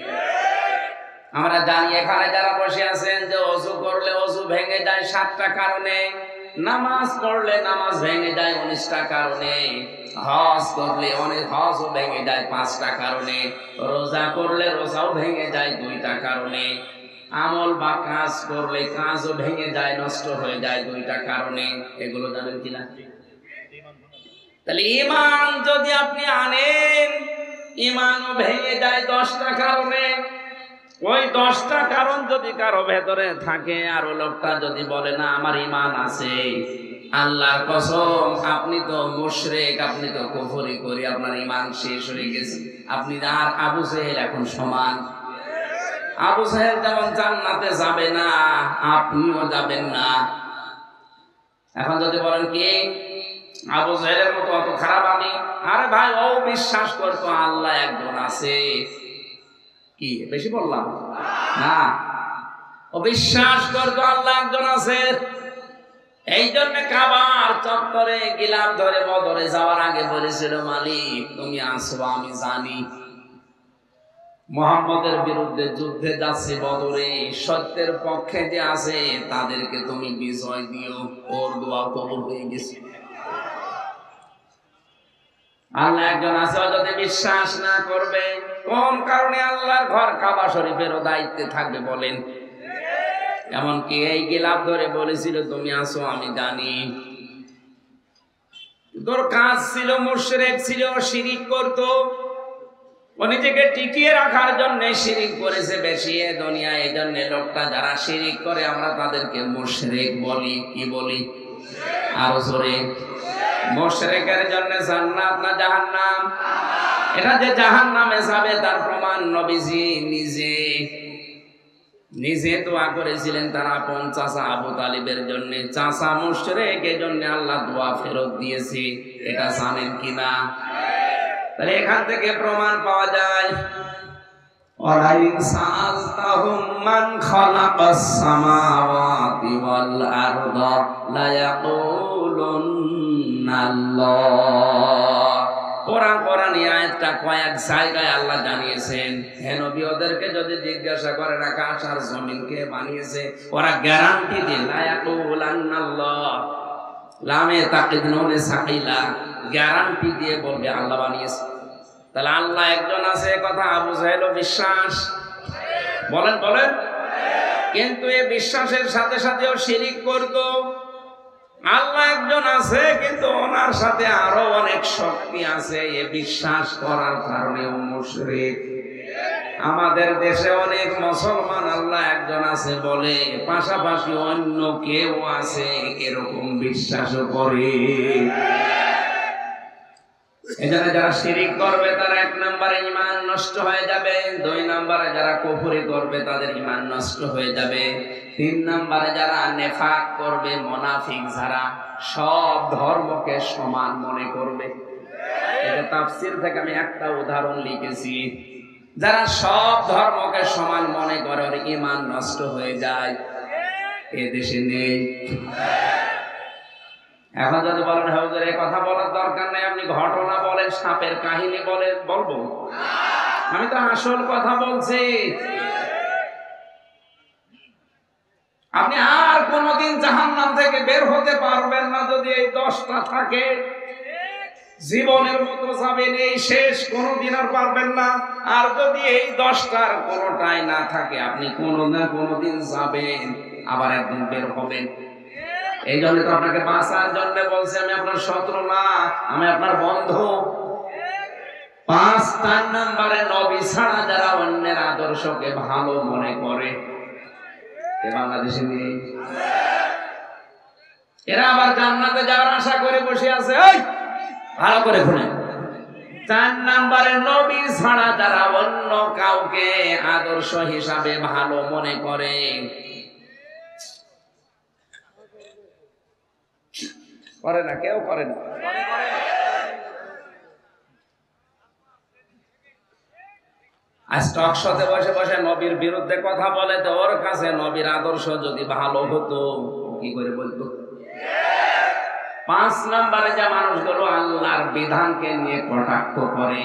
আমরা জানি এখানে যারা বসে আছেন যে ওযু করলে ওযু ভেঙে যায় সাতটা কারণে, নামাজ পড়লে নামাজ ভেঙে যায় উনিশটা কারণে, হজ করলে অনেক হজও ভেঙে যায় পাঁচটা কারণে, রোজা করলে রোজাও ভেঙে যায় দুইটা কারণে, আমল বা কাজ করলে কাজও ভেঙে যায়, নষ্ট হয়ে যায় দুইটা কারণে। এগুলো জানেন কিনা? তাহলে ঈমান যদি আপনি আনেন, ঈমানও ভেঙে যায় দশটা কারণে। ওই দশটা কারণ যদি কারো ভেতরে থাকে আর ও লোকটা যদি বলে না আমার ঈমান আছে, আল্লাহর কসম আপনি তো মুশরিক, আপনি তো কুফরি করি, আপনার ঈমান শেষ হয়ে গেছে। আপনি আর আবু জেহেল এখন সমান। আবু জেহেল যেমন জান্নাতে যাবে না, আপনিও যাবেন না। এখন যদি বলেন কি আবু জেহেলের মতো অত খারাপ আমি, আরে ভাই ও বিশ্বাস করতো আল্লাহ একজন আছে। কি বেশি বললাম না? ও বিশ্বাস করতো আল্লাহ একজন আছে। এই জন্য কাবার চত্বরে গিলাফ ধরে বদরে যাওয়ার আগে বলেছিল, মালিক তুমি আসো আমি জানি মুহাম্মদের বিরুদ্ধে যুদ্ধে যাচ্ছে বদরে, সত্যের পক্ষে যে আছে তাদেরকে তুমি বিজয় দিও। ওর দোয়া কবুল হয়ে গেছে। আল্লাহ একজন আছে, যদি বিশ্বাস না করবে, কোন কারণে আল্লাহর ঘর কাবা শরীফেরও দায়িত্বে থাকবে বলেন? এমনকি এই গিলাফ ধরে বলেছিল তুমি আসো আমি জানি। তোর কাজ ছিল মুশরিক ছিল, শিরিক করতো, ও নিজেকে টিকিয়ে রাখার জন্য শিরিক করেছে বেশি এ দুনিয়ায়। এই জন্য লোকটা যারা শিরিক করে আমরা তাদেরকে মুশরিক বলি। কি বলি? আরো জোরে। মুশরিকের জন্য জান্নাত না জাহান্নাম? এটা যে জাহান্নামে যাবে তার প্রমাণ নবীজি নিজে নিজে দোয়া করেছিলেন তার আপন চাচা আবু তালিবের জন্য। চাচা মুশরিক, এই জন্য আল্লাহ দোয়া ফেরত দিয়েছে। এটা জানেন কিনা? তাহলে এখান থেকে প্রমাণ পাওয়া যায়, ওয়ালাইন সাআলতাহুম মান খালাকাস সামাওয়াতি ওয়াল আরদা লা ইয়াকুলুন্নাল্লাহ। কোরআন কোরআন এই আয়াতটা কয়েক জায়গায় আল্লাহ জানিয়েছেন। হে নবী, ওদেরকে যদি জিজ্ঞাসা করে আকাশ আর জমিন কে বানিয়েছে, ওরা গ্যারান্টি দিয়ে লা ইয়াকুলান্নাল্লাহ, লামে তাকিদ নুনে সাকিলা, গ্যারান্টি দিয়ে বলবে আল্লাহ বানিয়েছে। তাহলে আল্লাহ একজন আছে কথা আবু জাহেলও বিশ্বাস। বলেন বলেন কিন্তু এই বিশ্বাসের সাথে সাথেও শিরিক করত। আল্লাহ একজন আছে, কিন্তু ওনার সাথে আরো অনেক শক্তি আছে, এ বিশ্বাস করার কারণেও মুশরিক। আমাদের দেশে অনেক মুসলমান আল্লাহ একজন আছে বলে, পাশাপাশি অন্য কেউ আছে এরকম বিশ্বাসও করে। এজন্য যারা শিরিক করবে তারা এক নম্বরে ঈমান নষ্ট হয়ে যাবে, দুই নম্বরে যারা কুফরি করবে তাদের ঈমান নষ্ট হয়ে যাবে, তিন নম্বরে যারা নেফাক করবে, মুনাফিক যারা সব ধর্মকে সমান মনে করবে। এটা তাফসীর থেকে আমি একটা উদাহরণ লিখেছি। যারা সব ধর্মকে সমান মনে করে ওর ঈমান নষ্ট হয়ে যায়, এ দেশে নেই। এখন যদি বলেন হুজুর এই কথা বলার দরকার নেই, আপনি ঘটনা বলেন, সাপের কাহিনী বলেন, বলবো? আমি তো আসল কথা বলছি। আপনি আর কোনদিন জাহান্নাম থেকে বের হতে পারবেন না যদি এই দশটা থাকে। জীবনের মতো যাবেন, এই শেষ, কোনদিন আর পারবেন না। আর যদি এই দশটার কোনটাই না থাকে, আপনি কোনো না কোনদিন যাবেন, আবার একদিন বের হবেন। এই জন্য তো আপনাকে বাঁচার জন্য বলছি, আমি আপনার শত্রু না, আমি আপনার বন্ধু। পাঁচ চার নম্বরে নবী ছাড়া যারা অন্যের আদর্শকে ভালো মনে করে, এ বাংলাদেশে নেই। এরা আবার জান্নাতে যাওয়ার আশা করে বসে আছে। এই ভালো করে শুনে, চার নম্বরে নবী ছাড়া যারা অন্য কাউকে আদর্শ হিসাবে ভালো মনে করে, করে না, কেউ করে না। আজ টক শোতে বসে বসে নবীর বিরুদ্ধে কথা বলে, তো ওর কাছে নবীর আদর্শ যদি ভালো হতো কি করে বলতো? পাঁচ নম্বরে যে মানুষগুলো আল্লাহর বিধানকে নিয়ে কটাক্ষ করে,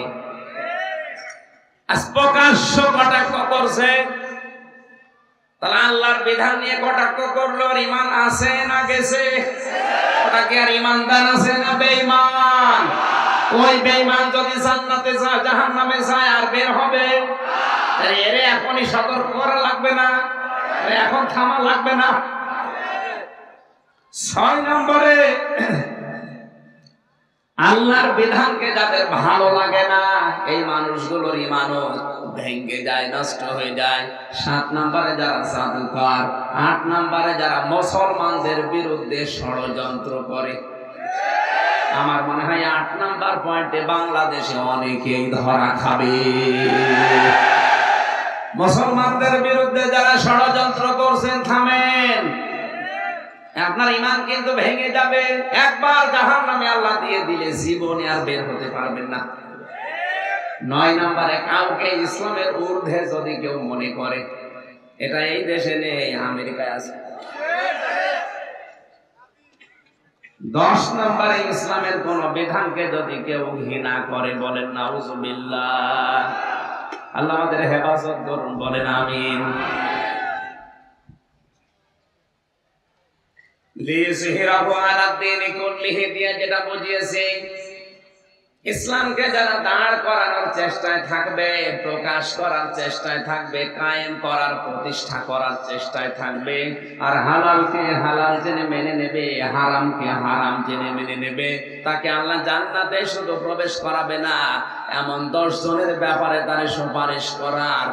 আজ প্রকাশ্য কটাক্ষ করছে, তাহলে আল্লাহর বিধান নিয়ে কটাক্ষ করলো, ঈমান আছে না গেছে? ওটা কি আর ঈমানদার আছে না বেঈমান? ওই বেঈমান যদি জান্নাতে যায়, জাহান্নামে যায়, আর বের হবে? এর এখনই সতর্ক করা লাগবে না? এখন থামা লাগবে না? ছয় নম্বরে আল্লাহর বিধানকে যাদের ভালো লাগে না, এই মানুষগুলোর ঈমানও ভেঙে যায়, নষ্ট হয়ে যায়। সাত নম্বরে যারা জাদুকর, আট নম্বরে যারা মুসলমানদের বিরুদ্ধে ষড়যন্ত্র করে। আমার মনে হয় আট নাম্বার পয়েন্টে বাংলাদেশে অনেকেই ধরা খাবে। মুসলমানদের বিরুদ্ধে যারা ষড়যন্ত্র করছেন, থামেন, আপনার ঈমান কিন্তু ভেঙে যাবে। একবার জাহান্নামে আল্লাহ দিয়ে দিলে জীবনে আর বের হতে পারবেন না। নয় নম্বরে কাউকে ইসলামের ঊর্ধ্বে যদি কেউ মনে করে, এটা এই দেশে নেই, আমেরিকায় আছে। দশ নম্বরে ইসলামের কোন বিধানকে যদি কেউ ঘৃণা করে, বলেন নাউজুবিল্লাহ। আল্লাহ আমাদের হেফাজত করুন, বলেন আমিন। লিযহিরাহু আলা দ্বীনি কুল্লিহি দিয়ে যেটা বুঝিয়েছে, ইসলামকে যারা দাঁড় করানোর চেষ্টায় থাকবে, প্রকাশ করার চেষ্টায় থাকবে, কায়েম করার, প্রতিষ্ঠা করার চেষ্টায় থাকবে, আর হালালকে হালাল জেনে মেনে নেবে, হারামকে হারাম জেনে মেনে নেবে, তাকে আল্লাহ জান্নাতে শুধু প্রবেশ করাবে না, এমন দশ জনের ব্যাপারে তার সুপারিশ করার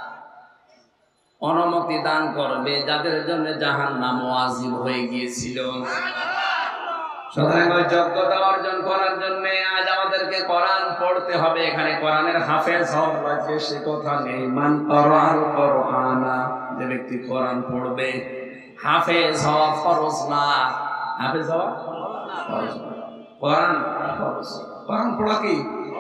অনুমতি দান করবে যাদের জন্য জাহান্নাম ওয়াজিব হয়ে গিয়েছিল। সুতরাং ওই যোগ্যতা অর্জন করার জন্য আজ আমাদেরকে কোরআন পড়তে হবে। এখানে কোরআনের হাফেজ হওয়া লাগবে সে কথা নেই। মান ক্বারাআল কোরআনা, যে ব্যক্তি কোরআন পড়বে, হাফেজ হওয়া ফরজ না। হাফেজ হওয়া ফরজ না, কোরআন ফরজ। কোরআন পড়া কি?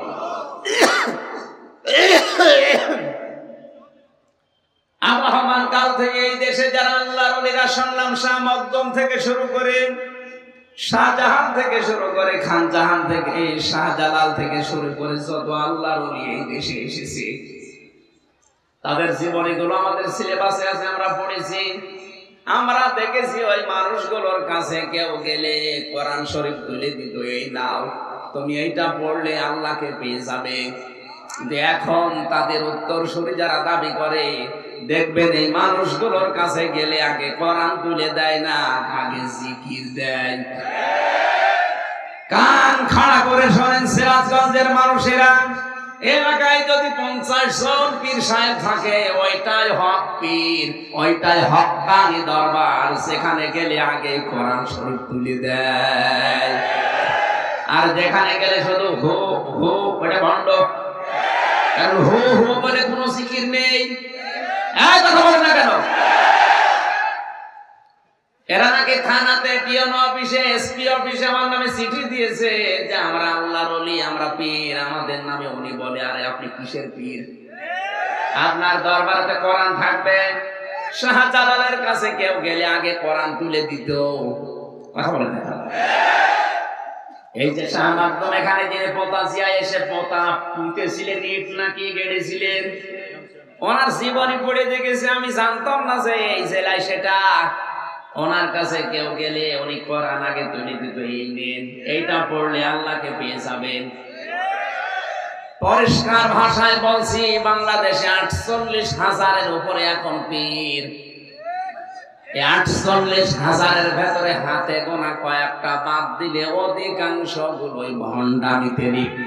আবহমান কাল থেকে এই দেশে যারা আল্লাহর ওলিরা শুনলাম, শাহ মকদুম থেকে শুরু করে, শাহজাহান থেকে শুরু করে, খান জাহান থেকে, শাহজালাল থেকে শুরু করে যত আল্লাহর ওলি এই দেশে এসেছে, তাদের জীবনীগুলো আমাদের সিলেবাসে আছে, আমরা পড়েছি। আমরা দেখেছি ওই মানুষগুলোর কাছে কেউ গেলে কোরআন শরীফ তুলে দিত, এই নাও, তুমি এইটা পড়লে আল্লাহকে পেয়ে যাবে। এখন তাদের উত্তরসূরি যারা দাবি করে, দেখবেন এই মানুষগুলোর কাছে গেলে আগে কোরআন তুলে দেয় না, আগে জিকির দেয়। কান খাড়া করে শোনেন সিরাজগঞ্জের মানুষেরা, এলাকায় যদি পঞ্চাশ জন পীর সাহেব থাকে, ওইটাই হক পীর, ওইটাই হক্কানি দরবার। সেখানে গেলে আগে কোরআন শরীফ তুলে দেয়। আর যেখানে গেলে শুধু হো হো, ওটা ভণ্ড। কারণ হো হো বলে কোনো জিকির নেই। এই কথা বলেন না কেন? এরা নাকি থানাতে, পিওন অফিসে, এসপি অফিসে আমার নামে চিঠি দিয়েছে যে আমরা আল্লাহর ওলি, আমরা পীর, আমাদের নামে উনি বলে। আরে আপনি কিসের পীর? আপনার দরবারে কোরআন থাকবে। শাহজালালের কাছে কেউ গেলে আগে কোরআন তুলে দিত। কথা বলেন না? এই যে শাহ মাকদুম এখানে যিনি পতাশিয়া এসে পোতা পুঁতেছিলেন, ইট নাকি গেড়েছিলেন, ওনার জীবনী পড়ে দেখেছি। আমি জানতাম না যে এই জেলায় সেটা। ওনার কাছে কেউ গেলে উনি কোরআন আগে তুলে দিত, এই নেন, এইটা পড়লে আল্লাহকে পেয়ে যাবেন। পরিষ্কার ভাষায় বলছি, বাংলাদেশে আটচল্লিশ হাজারের উপরে এখন পীর। এই আটচল্লিশ হাজারের ভেতরে হাতে গোনা কয়েকটা বাদ দিলে অধিকাংশ গুলোই ভণ্ডামিতে লিপ্ত।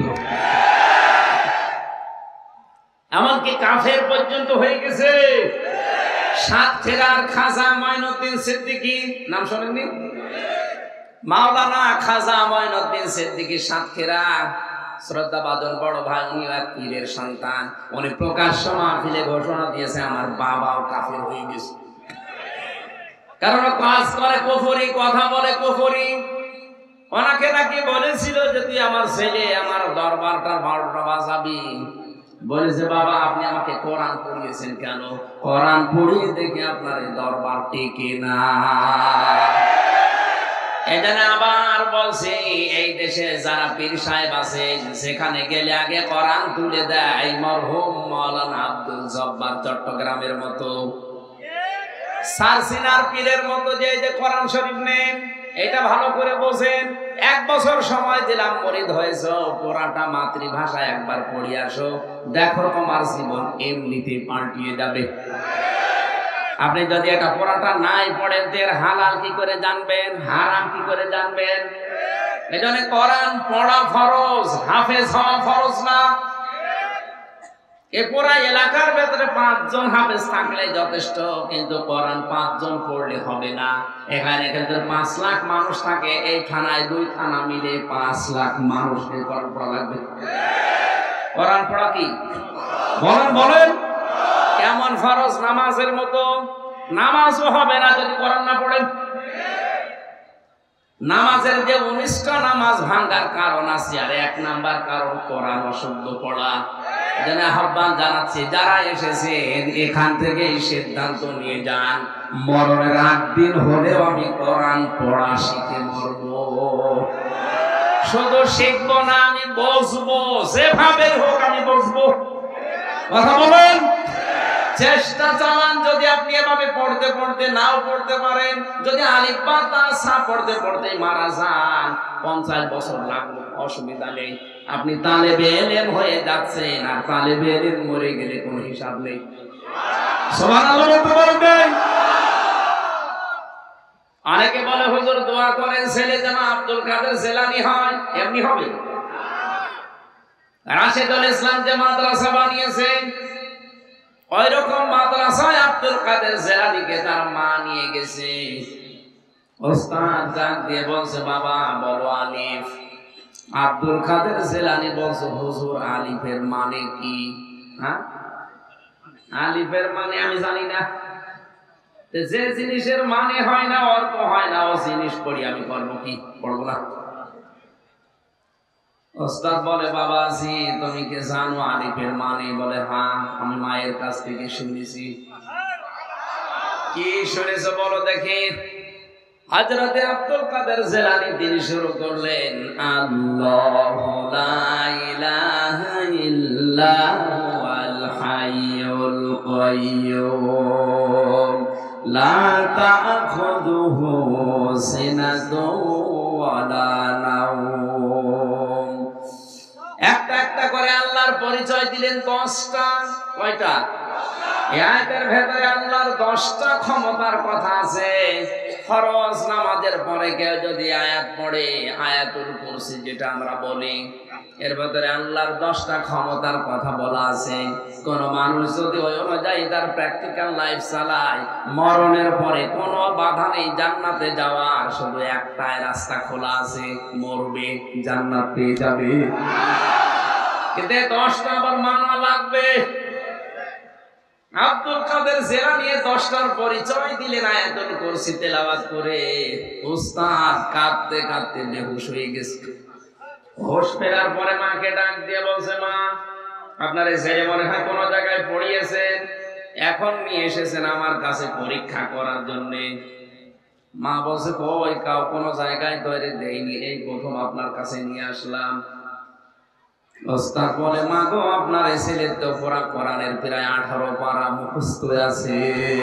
এমনকি কাফের পর্যন্ত হয়ে গেছে। সাতক্ষীরার খাজা মঈনুদ্দিন সিদ্দিকী নাম শোনেননি? মাওলানা খাজা মঈনুদ্দিন সিদ্দিকী সাতক্ষীরা, শ্রদ্ধাভাজন বড় ভাই, উনি এক পীরের সন্তান। উনি প্রকাশ্য মাহফিলে ঘোষণা দিয়েছে আমার বাবাও কাফের হয়ে গেছে। কারণ কাজ করে কুফরি, কথা বলে কুফরি। ওনাকে নাকি বলেছিল যে তুই আমার ছেলে, আমার দরবারটা বারোটা বাজাবি। বলেছে বাবা আপনি আমাকে কোরআন পড়িয়েছেন কেন? কোরআন পড়িয়ে দেখে আপনার এই দরবার টেকে না। এখানে আবার বলছে এই দেশে যারা পীর সাহেব আছে, সেখানে গেলে আগে কোরআন তুলে দেয়। মরহুম মাওলানা আব্দুল জব্বার চট্টগ্রামের মতো, সারসিনার পীরের মতো যে যে কোরআন শরীফ নেন, এটা ভালো করে বোঝেন। এক বছর সময় দিলাম, মুরিদ হয়েছ, পুরাটা মাতৃভাষায় একবার পড়ে আসো, দেখো তোমার জীবন এমনিতে পাল্টিয়ে যাবে। আপনি যদি এটা পুরাটা নাই পড়েন, এর হালাল কি করে জানবেন, হারাম কি করে জানবেন? এজন্য কোরআন পড়া ফরজ, হাফেজ হওয়া ফরজ না। এ পুরা এলাকার ভেতরে পাঁচজন হাফেজ থাকলে যথেষ্ট, কিন্তু কোরআন পাঁচজন পড়লে হবে না। এখানে কিন্তু পাঁচ লাখ মানুষ থাকে, এই থানায় দুই থানা মিলে পাঁচ লাখ মানুষকে কোরআন পড়া লাগবে। কোরআন পড়া কি বলেন বলেন কেমন ফরজ? নামাজের মতো। নামাজও হবে না যদি কোরআন না পড়েন। নামাজের যে উনিশটা নামাজ ভাঙ্গার কারণ আছে, আর এক নাম্বার কারণ কোরআন অশুদ্ধ পড়া। যেন আহ্বান জানাচ্ছি, যারা এসেছেন এখান থেকে সিদ্ধান্ত নিয়ে যান, মরণের আগ দিন হলেও আমি কোরআন পড়া শিখে মরবো। শুধু শিখবো না, আমি বসবো, যেভাবে হোক আমি বসবো। কথা বলেন, চেষ্টা চালান। যদি আপনি এভাবে পড়তে পড়তে নাও পড়তে পারেন, যদি আলিফ বা তা সা পড়তে পড়তে মারা যান, পঞ্চাশ বছর লাগলো, অসুবিধা নেই। আপনি তালেবে ইলম হয়ে যাচ্ছেন, আর তালেবে ইলম মরে গেলে কোনো হিসাব নেই। সুবহানাল্লাহ বলতে পারবেন? অনেকে বলে হুজুর দোয়া করেন ছেলে যেন আব্দুল কাদের জিলানী হয়। এমনি হবে? রাশেদুল ইসলাম যে মাদ্রাসা বানিয়েছেন, ওই রকম মাদ্রাসায় আব্দুল কাদের জিলানীকে তার মা নিয়ে গেছে। ওস্তাদ ডাক দিয়ে বলছে বাবা বলো আলিফ। আব্দুল কাদের জিলানী বলছে হুজুর আলিফের মানে কি? হ্যাঁ, আলিফের মানে আমি জানি না। যে জিনিসের মানে হয় না, অর্থ হয় না, ও জিনিস পড়ি আমি করবো কি? পড়বো না। ওস্তাদ বলে বাবাজি তুমি কি জানো আলিফের মানে? বলে হ্যাঁ, আমি মায়ের কাছ থেকে শুনেছি। কি শুনেছো বলো দেখি। হযরতে আব্দুল কাদের জিলানী তিনি শুরু করলেন, আল্লাহু লা ইলাহা ইল্লাহুল হাইয়ুল কাইয়্যুম লা তা'খুযুহু সিনাতুন ওয়া লা নাওম। একটা একটা করে আল্লাহর পরিচয় দিলেন দশটা। কয়টা? এই আয়াতের ভেতরে আল্লাহর দশটা ক্ষমতার কথা আছে। ফরজ নামাজের পরে কেউ যদি আয়াত পড়ে, আয়াতুল কুরসি যেটা আমরা বলি, এর ভেতরে আল্লাহর দশটা ক্ষমতার কথা বলা আছে। কোন মানুষ যদি ওই অনুযায়ী তার প্র্যাকটিক্যাল লাইফ চালায়, মরণের পরে কোনো বাধা নেই জান্নাতে যাওয়ার, শুধু একটাই রাস্তা খোলা আছে, মরবে জান্নাত পেয়ে যাবে। কিন্তু দশটা আবার মানা লাগবে। আব্দুল কাদের জিলানী দশটার পরিচয় দিলেন আয়াতুল কুরসি তেলাওয়াত করে। উস্তাদ কাঁদতে কাঁদতে বেহুশ হয়ে গেছে। হোশ ফেরার পরে মাকে ডাক দিয়ে বলছে, মা আপনার এই ছেলে মনে হয় কোন জায়গায় পড়িয়েছেন, এখন নিয়ে এসেছেন আমার কাছে পরীক্ষা করার জন্য। মা বলছে, কই কাউ কোন জায়গায় তৈরি দেয়নি, এই প্রথম আপনার কাছে নিয়ে আসলাম। ওস্তাদ বলে, মা গো আপনার এই ছেলের তো পড়া কোরআনের প্রায় আঠারো পারা মুখস্থ আছে।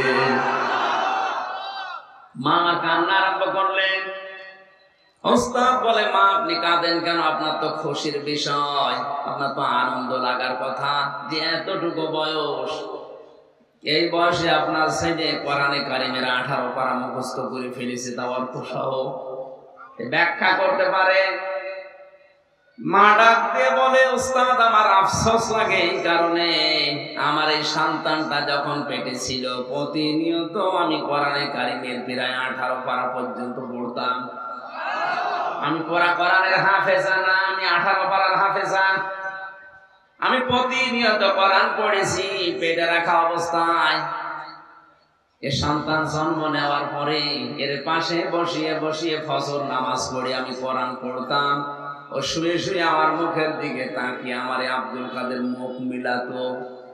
মা কান্না আরম্ভ করলেন। ওস্তাদ বলে, মা আপনি কাঁদেন কেন? আপনার তো খুশির বিষয়, আপনার তো আনন্দ লাগার কথা যে এতটুকু বয়স, এই বয়সে আপনার ছেলে কোরআনে কারিমের আঠারো পারা মুখস্থ করে ফেলেছে, তা অর্থ সহ ব্যাখ্যা করতে পারে। মা ডাক দিয়ে বলে, উস্তাদ আমার আফসোস লাগে এই কারণে, আমার এই সন্তানটা যখন পেটে ছিল প্রতিনিয়ত আমি কোরআনে কারিমের প্রায় আঠারো পারা পর্যন্ত পড়তাম। আমি পড়া কোরআনের হাফেজা না, আমি আঠারো পারার হাফেজা। আমি প্রতিনিয়ত কোরআন পড়েছি পেটে রাখা অবস্থায়। এ সন্তান জন্ম নেওয়ার পরে এর পাশে বসিয়ে বসিয়ে ফজর নামাজ পড়ে আমি কোরআন পড়তাম। ও শুয়ে শুয়ে আমার মুখের দিকে তাকিয়ে আমারে আব্দুল কাদের মুখ মিলাতো।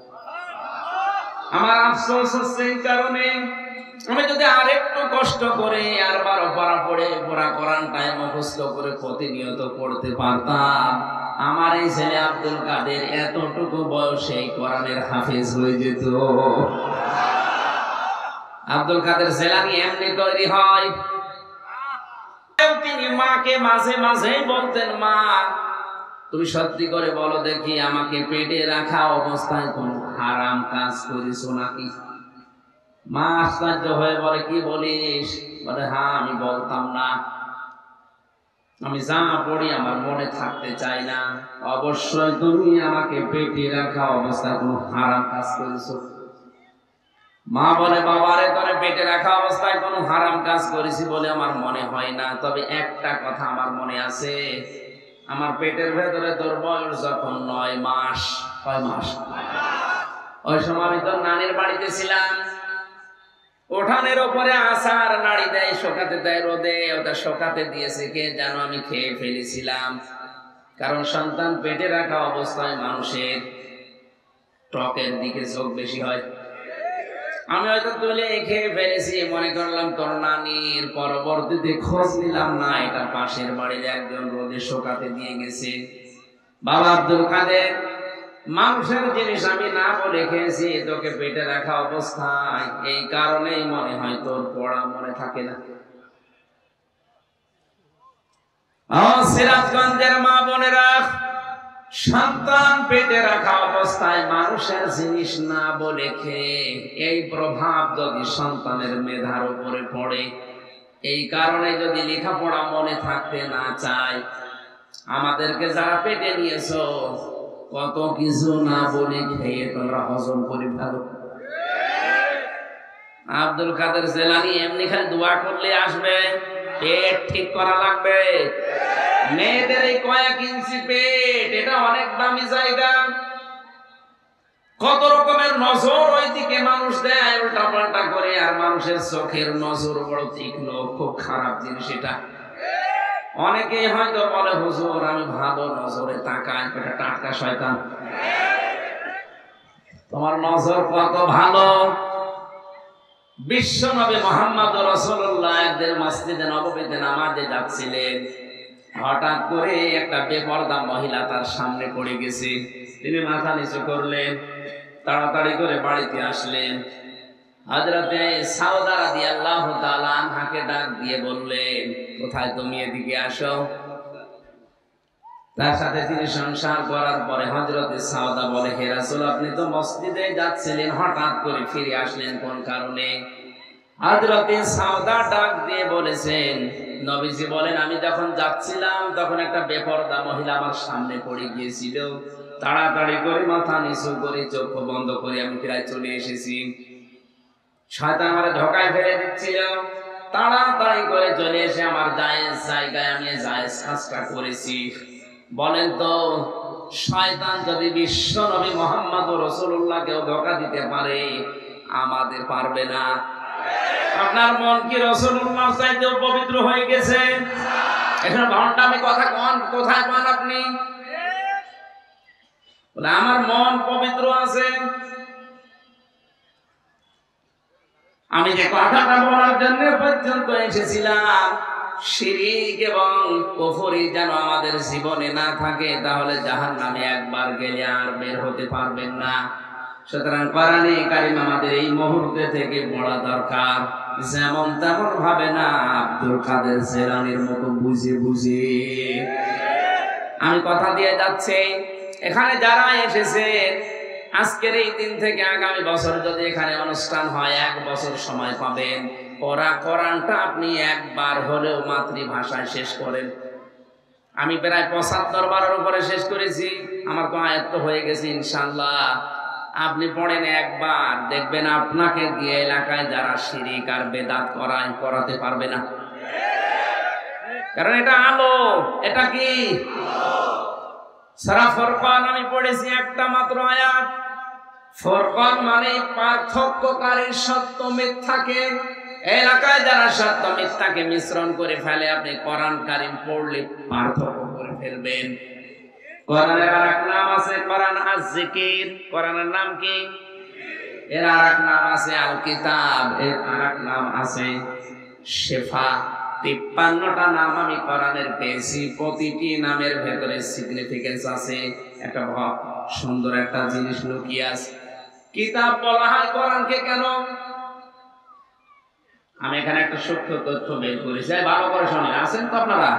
আমার আফসোস হচ্ছে এই কারণে, আমি যদি আর একটু কষ্ট করে আর বারো পারা পড়ে পুরা কোরআনটাই মুখস্থ করে প্রতিনিয়ত পড়তে পারতাম, আমার এই ছেলে আব্দুল কাদের এতটুকু বয়সে কোরআনের হাফেজ হয়ে যেত। আব্দুল কাদের জিলানী এমনি তৈরি হয়। তিনি মাকে মাঝে মাঝে বলতেন, মা তুমি সত্যি করে বলো দেখি, আমাকে পেটে রাখা অবস্থায় কোন হারাম কাজ করেছো নাকি? মা আশ্চর্য হয়ে বলে, কি বলিস? বলে, হ্যাঁ আমি বলতাম না, আমি যা পড়ি আমার মনে থাকতে চাই না, অবশ্যই তুমি আমাকে পেটে রাখা অবস্থায় কোন হারাম কাজ করেছো। মা বলে, বাবারে তোরে পেটে রাখা অবস্থায় কোনো হারাম কাজ করেছি বলে আমার মনে হয় না, তবে একটা কথা আমার মনে আছে, আমার পেটের ভেতরে তোর বয়স যখন নয় মাস, কয় মাস, ওই সময় আমি তোর নানির বাড়িতে ছিলাম। উঠানের ওপরে আসার নাড়ি দেয়, শোকাতে দেয় রোদে, ওটা শোকাতে দিয়েছে কে যেন, আমি খেয়ে ফেলেছিলাম। কারণ সন্তান পেটে রাখা অবস্থায় মানুষের টকের দিকে চোখ বেশি হয়। আমি হয়তো তুলে খেয়ে ফেলেছি, মনে করলাম তোর নানির। পরবর্তীতে খোঁজ নিলাম না, এটা পাশের বাড়ির একজন রোদে শোকাতে দিয়ে গেছে। বাবা আব্দুল কাদের, মানুষের জিনিস আমি না বলে খেয়েছি তোকে পেটে রাখা অবস্থায়, এই কারণেই মনে হয় তোর পড়া মনে থাকে না। সিরাজগঞ্জের মা বোনেরা, সন্তান পেটে রাখা অবস্থায় মানুষের জিনিস না বলে খেয়ে এই প্রভাব যদি সন্তানের মেধার উপরে পড়ে, এই কারণে যদি লেখাপড়া মনে থাকতে না চায়, আমাদেরকে যারা পেটে নিয়েছো কত কিছু না বলে খেয়ে তোমরা হজম করে ফেলো। আব্দুল কাদের জিলানী এমনি খালি দোয়া করলে আসবে, পেট ঠিক করা লাগবে। মেয়েদের এই কয়েক ইঞ্চি পেট, এটা অনেক দামি জায়গা। কত রকমের নজর ওই দিকে মানুষ দেয় উল্টা পাল্টা করে, আর মানুষের চোখের নজর বড় তীক্ষ্ণ, খুব খারাপ জিনিস এটা। অনেকেই হয়তো বলে, হুজুর আমি ভালো নজরে তাকাই, এটা টাটকা শয়তান। তোমার নজর কত ভালো। বিশ্ব নবী মুহাম্মদ রাসূলুল্লাহ একদিন মসজিদে নববীতে নামাজে যাচ্ছিলেন, হঠাৎ করে একটা বেপরদা মহিলা তার সামনে পড়ে গেছে। তিনি মাথা নিচু করলেন, তাড়াতাড়ি করে বাড়িতে আসলেন। হযরতে সাউদা রাদিয়াল্লাহু তাআলা আনহাকে ডাক দিয়ে বললেন, কোথায় তুমি, এদিকে আসো। তার সাথে তিনি সংসার করার পরে হযরত সাউদা বলে, হে রাসূল, আপনি তো মসজিদে যাচ্ছিলেন, হঠাৎ করে ফিরে আসলেন কোন কারণে? হযরত সাউদা ডাক দিয়ে বলেছেন, নবীজি বলেন, আমি যখন যাচ্ছিলাম তখন একটা বেপরদা মহিলা আমার সামনে পড়ে গিয়েছিল। তাড়াতাড়ি করে মাথা নিচু করে চোখ বন্ধ করে আমি প্রায় চলে এসেছি। শয়তান আমারে ধোঁকায় ফেলে দিচ্ছিল। তাড়াতাড়ি করে চলে এসে আমার জায়েজ জায়গায় আমি জায়েজ কাজটা করেছি। বলেন তো, শয়তান যদি বিশ্ব নবী মুহাম্মদ রাসূলুল্লাহকেও ধোঁকা দিতে পারে, আমাদের পারবে না? আপনার মন কি রাসূলুল্লাহ চাইতেও পবিত্র হয়ে গেছে? এখন ভণ্ডামি কথা কোন কোথায় পান আপনি? বলে আমার মন পবিত্র আছে। আমি যে কথাটা বলার জন্য পর্যন্ত এসেছিলাম, শিরক এবং কুফরি যেন আমাদের জীবনে না থাকে, তাহলে জাহান্নামে একবার গেলে আর বের হতে পারবেন না। সুতরাং কোরআনে কারীম আমাদের এই মুহূর্তে থেকে পড়া দরকার, যেমন তেমন ভাবে না, আব্দুল কাদের জিলানীর মতো বুঝে বুঝে। আমি কথা দিয়ে যাচ্ছি, এখানে যারা এসেছে আজকের এই দিন থেকে আগামী বছর যদি এখানে অনুষ্ঠান হয়, এক বছর সময় পাবেন। পড়া কোরআনটা আপনি একবার হলেও মাতৃভাষায় শেষ করেন। আমি প্রায় পঁচাত্তর বারের উপরে শেষ করেছি, আমার তো আয়ত্ত হয়ে গেছে ইনশাআল্লাহ। আপনি পড়েন একবার, দেখবেন আপনাকে দিয়ে এলাকায় যারা শিরিক আর বেদাত করায় করাতে পারবে না। কারণ এটা আলো। এটা কি? সূরা ফুরকান আমি পড়েছি একটা মাত্র আয়াত। ফুরকান মানে পার্থক্যকারী সত্য মিথ্যাকে। এলাকায় যারা সত্য মিথ্যাকে মিশ্রণ করে ফেলে, আপনি কোরআন কারীম পড়লে পার্থক্য করে ফেলবেন। কোরআনের আরেক নাম আছে কোরআন আয-যিকির। কোরআনের নাম কি? এর আরেক নাম আছে আল কিতাব, এর আরেক নাম আছে শিফা। তিপ্পান্নটা নাম আমি কোরআনের পেয়েছি। প্রতিটি নামের ভেতরে সিগনিফিকেন্স আছে, একটা ভাব, সুন্দর একটা জিনিস লুকিয়ে আছে। কিতাব বলা হয় কোরআনকে কেন? আমি এখানে একটা সূক্ষ্ম তথ্য বের করেছি, ভালো করে শুনুন। আছেন তো আপনারা?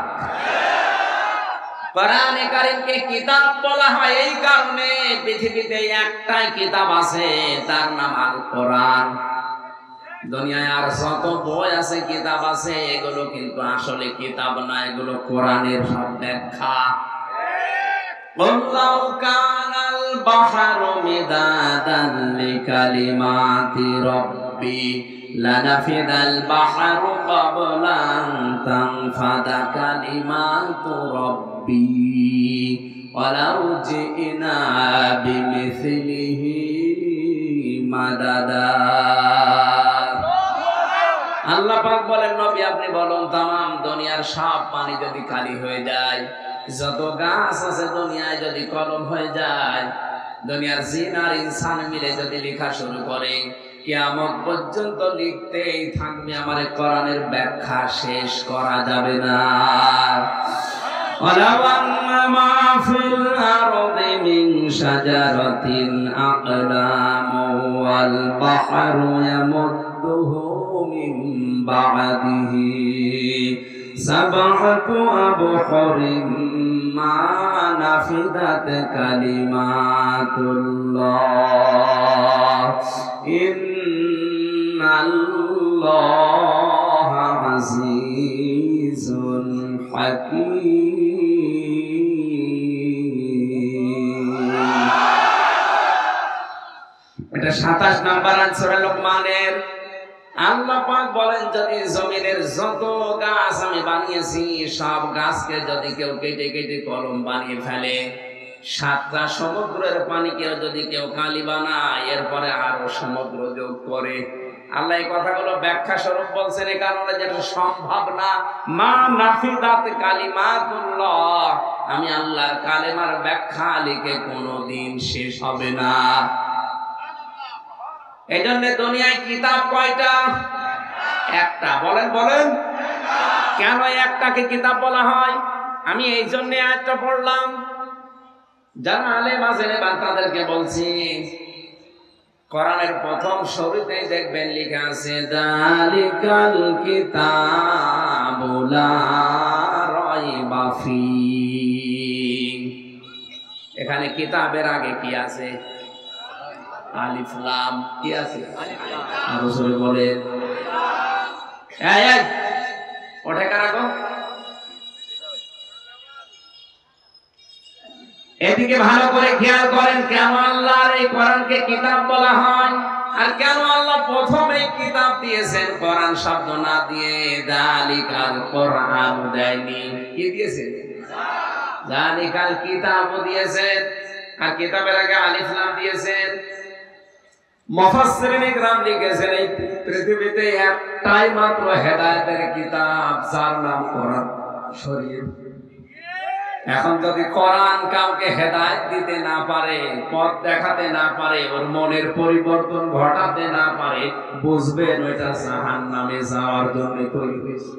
কোরআনে কারীমকে কিতাব বলা হয় এই কারণে, পৃথিবীতে একটাই কিতাব আছে, তার নাম আল কোরআন। দুনিয়ায় আর যত বই আছে, কিতাব আছে, এগুলো কিন্তু আসলে কিতাব না, এগুলো কোরআনের সব ব্যাখ্যা। ওয়াল্লাহু কানাল বাহরু মিদাদান লিকালিমাতি রাব্বি লানাফিদাল বাহরু ক্বাবলা আন তানফাদা কালিমাতু রাব্বি ওয়ালাউ জিনা বিমিসলিহি মাদাদা। আল্লাহ পাক বলেন, নবী আপনি বলুন, তামাম দুনিয়ার সব পানি যদি খালি হয়ে যায়, যত গাছ আছে দুনিয়ায় যদি কলম হয়ে যায়, দুনিয়ার জিন আর ইনসান মিলে যদি লেখা শুরু করে, কিয়ামত পর্যন্ত লিখতেই থাকবে, আমার কোরআনের ব্যাখ্যা শেষ করা যাবে না। ওয়ালাউ আন্না মা ফিল আরদি মিন শাজারাতিন আকলামু ওয়াল বাহরু ইয়ামুদ্দুহু মিন বা'দিহি সাবআতু আবহুরিন মা নাফিদাত কালিমাতুল্লাহ ইন্নাল্লাহা আজিজুন হাকীম। এটা সাতাশ নাম্বার সূরা লোকমানের। আল্লাহ পাক বলেন, যদি জমিনের যত গাছ আমি বানিয়েছি, সব গাছকে যদি কেউ কেটে কেটে কলম বানিয়ে ফেলে, সাতটা সমুদ্রের পানিকেও যদি কেউ কালি বানায়, এরপরে আরো সমুদ্র যোগ করে, আল্লাহ এই কথাগুলো ব্যাখ্যা স্বরূপ বলছেন, এই কারণে যেটা সম্ভব না। মা নাফিদাত কালিমাতুল্লাহ, আমি আল্লাহর কালেমার ব্যাখ্যা লিখে কোনোদিন শেষ হবে না। এই জন্য দুনিয়ায় কিতাব কয়টা? একটা। বলেন বলেন কেন একটাকে কিতাব বলা হয়? আমি এই জন্য আয়াতটা পড়লাম, যারা আলেম আছেন বা তাদেরকে বলছি, কোরআনের প্রথম শুরুতেই দেখবেন লেখা আছে যালিকাল কিতাবু লা রাইবা ফীহি। কিতাবের আগে কি আছে? আলিফ লাম। কি আছে? আর রাসূল বলেন এই এই ওঠে কারা গো? এদিকে ভালো করে খেয়াল করেন, কেন আল্লাহর এই কোরআনকে কিতাব বলা হয় আর কেন আল্লাহ প্রথমে কিতাব দিয়েছেন কোরআন শব্দ না দিয়ে যালিকাল কোরআন দেয়নি? কি দিয়েছেন? যালিকাল কিতাব দিয়েছেন, আর কিতাবের আগে আলিফ লাম দিয়েছেন। মুফাসসিরিন ইকরাম লিখেছেন এই পৃথিবীতে একটাই মাত্র হেদায়েতের কিতাব, যার নাম কোরআন শরীফ। এখন যদি কোরআন কাউকে হেদায়েত দিতে না পারে, পথ দেখাতে না পারে, ওর মনের পরিবর্তন ঘটাতে না পারে, বুঝবেন ওইটা জাহান্নামে যাওয়ার জন্য তৈরি হয়েছে।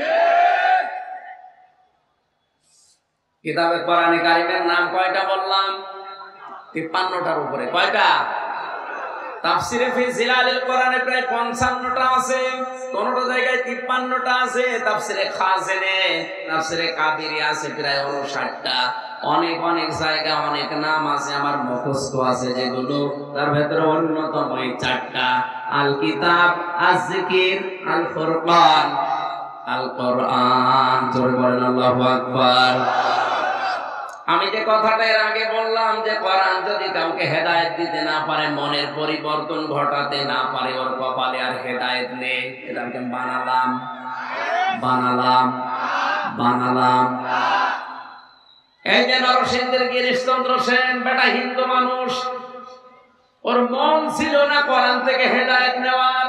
কিতাবে কোরআনে কারিমের নাম কয়টা বললাম? তিপ্পান্নটার উপরে। কয়টা? তাফসিরে ফি জিলালিল কোরআনে প্রায় পঞ্চান্নটা আছে, কোনটা জায়গায় তিপ্পান্নটা আছে। তাফসিরে খাজেনে, তাফসিরে কাবিরি আছে প্রায় ঊনষাটটা। অনেক অনেক জায়গা অনেক নাম আছে, আমার মুখস্থ আছে যেগুলো। তার ভেতরে অন্যতম এই চারটা: আল কিতাব, আজ যিকির, আল ফুরকান, আল কোরআন। জোরে বলেন আল্লাহু আকবার। আমি যে কথাটা এর আগে বললাম যে কোরআন যদি কাউকে হেদায়েত দিতে না পারে, মনের পরিবর্তন ঘটাতে না পারে, ওর কপালে আর হেদায়েত নেই। এটাকে বানালাম বানালাম বানালাম। এই যে নরসিংদীর গিরিশচন্দ্র সেন, বেটা হিন্দু মানুষ, ওর মন ছিল না কোরআন থেকে হেদায়েত নেওয়ার,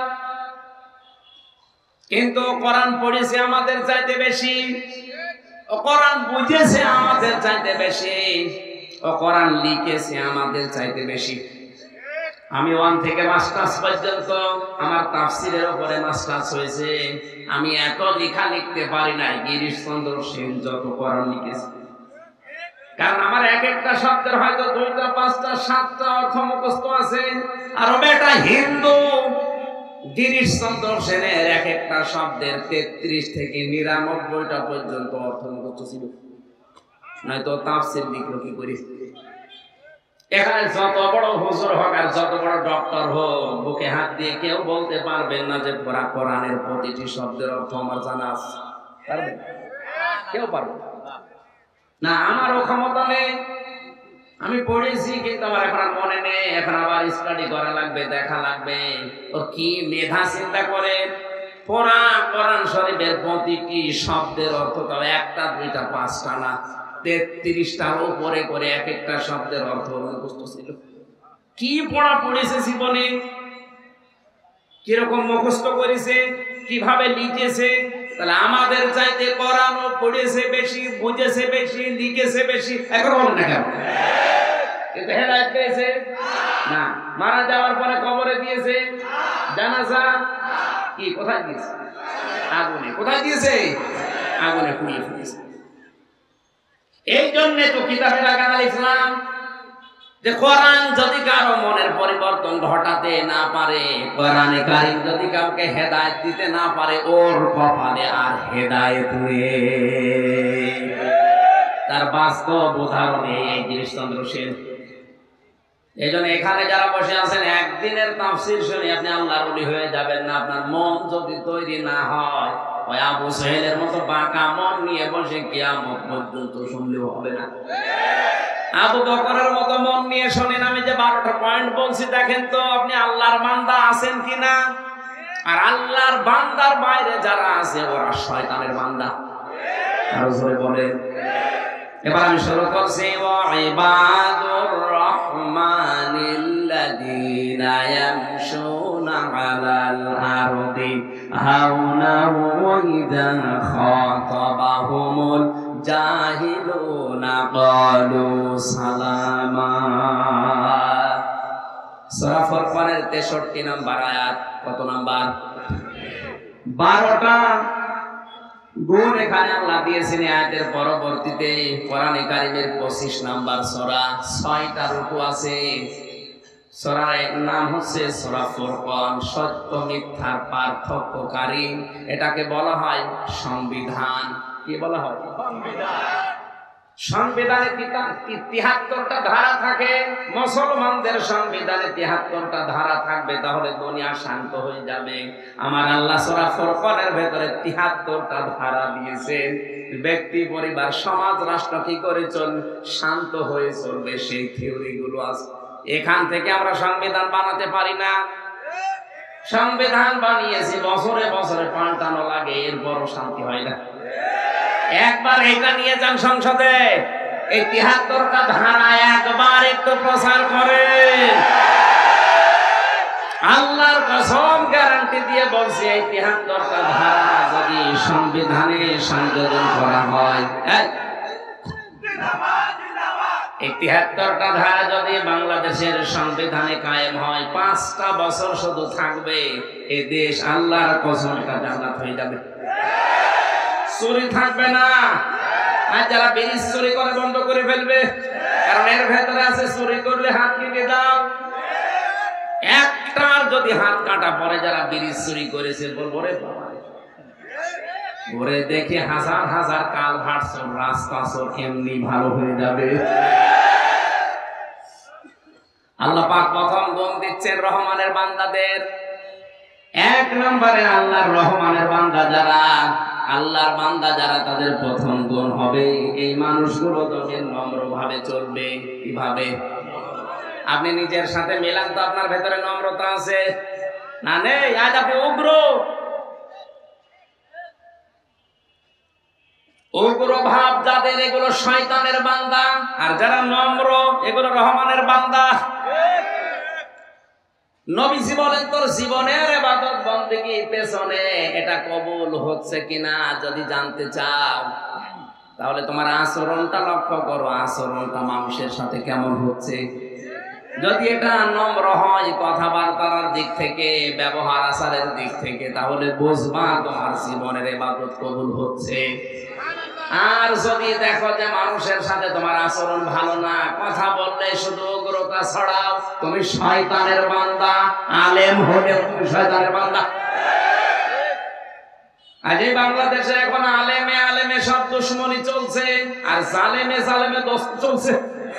কিন্তু কোরআন পড়েছে আমাদের চাইতে বেশি, ও কোরআন বুঝেছে আমাদের চাইতে বেশি, ও কোরআন লিখেছে আমাদের চাইতে বেশি। আমি ওয়ান থেকে মাস্টার্স পর্যন্ত আমার তাফসিরের উপরে মাস্টার্স হয়েছে। আমি এত লেখা লিখতে পারি না গিরিশচন্দ্র সেন যত কোরআন লিখেছে। কারণ আমার এক একটা শব্দের হয়তো দুইটা পাঁচটা সাতটা অর্থ মুখস্থ আছে। আর বেটা হিন্দু, গিরিশচন্দ্র সেনের এক একটা শব্দের তেত্রিশ থেকে নিরানব্বইটা পর্যন্ত অর্থ মুখস্থ ছিল, নয়তো তাফসীর লিখলো কি করি? এখানে যত বড় হুজুর হোক আর যত বড় ডক্টর হোক, বুকে হাত দিয়ে কেউ বলতে পারবেন না যে পুরা কোরআনের প্রতিটি শব্দের অর্থ আমার জানা আছে। পারবেন? কেউ পারবে না। আমারও ক্ষমতা নেই। আমি পড়েছি কিন্তু আমার এখন আর মনে নেই। এখন আবার স্টাডি করা লাগবে, দেখা লাগবে। ও কি মেধা চিন্তা করে পুরা কোরআন শরীফের প্রতিটি শব্দের অর্থ তাও একটা দুইটা পাঁচটা না, তেত্রিশটার উপরে করে এক একটা শব্দের অর্থ মুখস্থ ছিল। কি পড়া পড়েছে জীবনে, কিরকম মুখস্থ করেছে, কিভাবে লিখেছে। তাহলে আমাদের চাইতে কোরআনও পড়েছে বেশি, বুঝেছে বেশি, লিখেছে বেশি। এখন বলেন না কেন? কিন্তু হেদায়েত পেয়েছে না। মারা যাওয়ার পরে কবরে দিয়েছে জানাজা, কি কোথায় দিয়েছে? আগুনে। কোথায় দিয়েছে? আগুনে পুড়িয়ে ফেলেছে। এই জন্য তো কিতাবে লাগা আলিফ লাম, যে কোরআন যদি কারো মনের পরিবর্তন ঘটাতে না পারে, কোরআনে কারীম যদি কাউকে হেদায়েত দিতে না পারে, ওর কপালে আর হেদায়েত নেই। তার বাস্তব উদাহরণ এই গিরিশচন্দ্র সেন। এই জন্য এখানে যারা বসে আছেন, একদিনের তাফসীর শুনে আপনি আল্লাহর ওলি হয়ে যাবেন না। আপনার মন যদি তৈরি না হয়, ওই আবু সাহেলের মতো বাঁকা মন নিয়ে বসে কিয়ামত পর্যন্ত শুনলেও হবে না। আবু বকরের মতো মন নিয়ে শোনেন। আমি যে বারোটা পয়েন্ট বলছি, দেখেন তো আপনি আল্লাহর বান্দা আছেন কিনা। আর আল্লাহর বান্দার বাইরে যারা আছে, ওরা শয়তানের বান্দা। আরো জোরে বলেন। এবার আমি শুরু করছি, ওয়া ইবাদুর রহমানিল্লাযীনা ইয়ামশুনা আলাল আরদি হাওনা ওয়া ইযা খাতাবাহুমুল জাহিলুনা ক্বালু সালামা। সূরা ফুরকানের তেষট্টি নম্বর আয়াত। কত নাম্বার? বারোটা গুণ এখানে আল্লাহ দিয়েছেন আয়াতের পরবর্তীতে। কোরআনে কারীমের পঁচিশ নাম্বার সূরা, ছয়টা রুকু আছে। সূরার নাম হচ্ছে সূরা ফুরকান, সত্য মিথ্যার পার্থক্যকারী। এটাকে বলা হয় সংবিধান। কি বলা হয়? সংবিধান। সংবিধানে তিহাত্তরটা ধারা থাকে, মুসলমানদের সংবিধানে তিহাত্তরটা ধারা থাকবে, তাহলে দুনিয়া শান্ত হয়ে যাবে। আমার আল্লাহ সূরা ফুরকানের ভেতরে তিহাত্তরটা ধারা দিয়েছেন। ব্যক্তি, পরিবার, সমাজ, রাষ্ট্র কি করে চল শান্ত হয়ে চলবে সেই থিওরি গুলো আছে। এখান থেকে আমরা সংবিধান বানাতে পারি না। সংবিধান বানিয়েছি, বছরে বছরে পাল্টানো লাগে, এরপরও শান্তি হয় না। একবার এটা নিয়ে যান সংসদে, এই তিহাত্তরটা ধারা একবার একটু প্রচার করে, আল্লাহর কসম গ্যারান্টি দিয়ে বলছি, এই তিহাত্তরটা ধারা যদি সংবিধানে সংযোজন করা হয়, এই তিহাত্তরটা ধারা যদি বাংলাদেশের সংবিধানে কায়েম হয়, পাঁচটা বছর শুধু থাকবে, এই দেশ আল্লাহর কসমটা জান্নাত হয়ে যাবে। চুরি থাকবে না, আর যারা বিড়ি চুরি করে বন্ধ করে ফেলবে, কারণ এর ভেতরে আছে চুরি করলে হাত কেটে দাও। একটার যদি হাত কাটা পরে যারা বিড়ি চুরি করেছে, বলবো রে বাবা, ওরে দেখে হাজার হাজার কাল ভাটছর রাস্তা চোর এমনি ভালো হয়ে যাবে। আল্লাহ পাক প্রথম গুণ দিচ্ছেন রহমানের বান্দাদের। এক নম্বরে আল্লাহর রহমানের বান্দা যারা, আল্লাহর বান্দা যারা, তাদের প্রথম গুণ হবে এই মানুষগুলো তোকে নম্র ভাবে চলবে। কিভাবে? আপনি নিজের সাথে মেলান তো, আপনার ভেতরে নম্রতা আছে না? নেই? আজ আপনি উগ্র, উগ্র ভাব যাদের, এগুলো শয়তানের বান্দা। আর যারা নম্র, এগুলো রহমানের বান্দা। নবীজি বলেন, তোর জীবনের ইবাদত বন্দেগীর পেছনে এটা কবুল হচ্ছে কিনা যদি জানতে চাও, তাহলে তোমার আচরণটা লক্ষ্য করো, আচরণটা মানুষের সাথে কেমন হচ্ছে। যদি এটা নম্র হয় কথাবার্তার দিক থেকে, ব্যবহার আচারের দিক থেকে, তাহলে বুঝবা তোমার জীবনের ইবাদত কবুল হচ্ছে। আর যদি দেখো যে মানুষের সাথে তোমার আচরণ ভালো না, কথা বললে শুধু উগ্রতা ছড়াও, তুমি শয়তানের বান্দা। আলেম হলেও তুমি শয়তানের বান্দা। আজ এই বাংলাদেশে এখন আলেমে আলেমে সব দুশ্মনী চলছে, আর জালেমে জালেমে দোস্ত চলছে।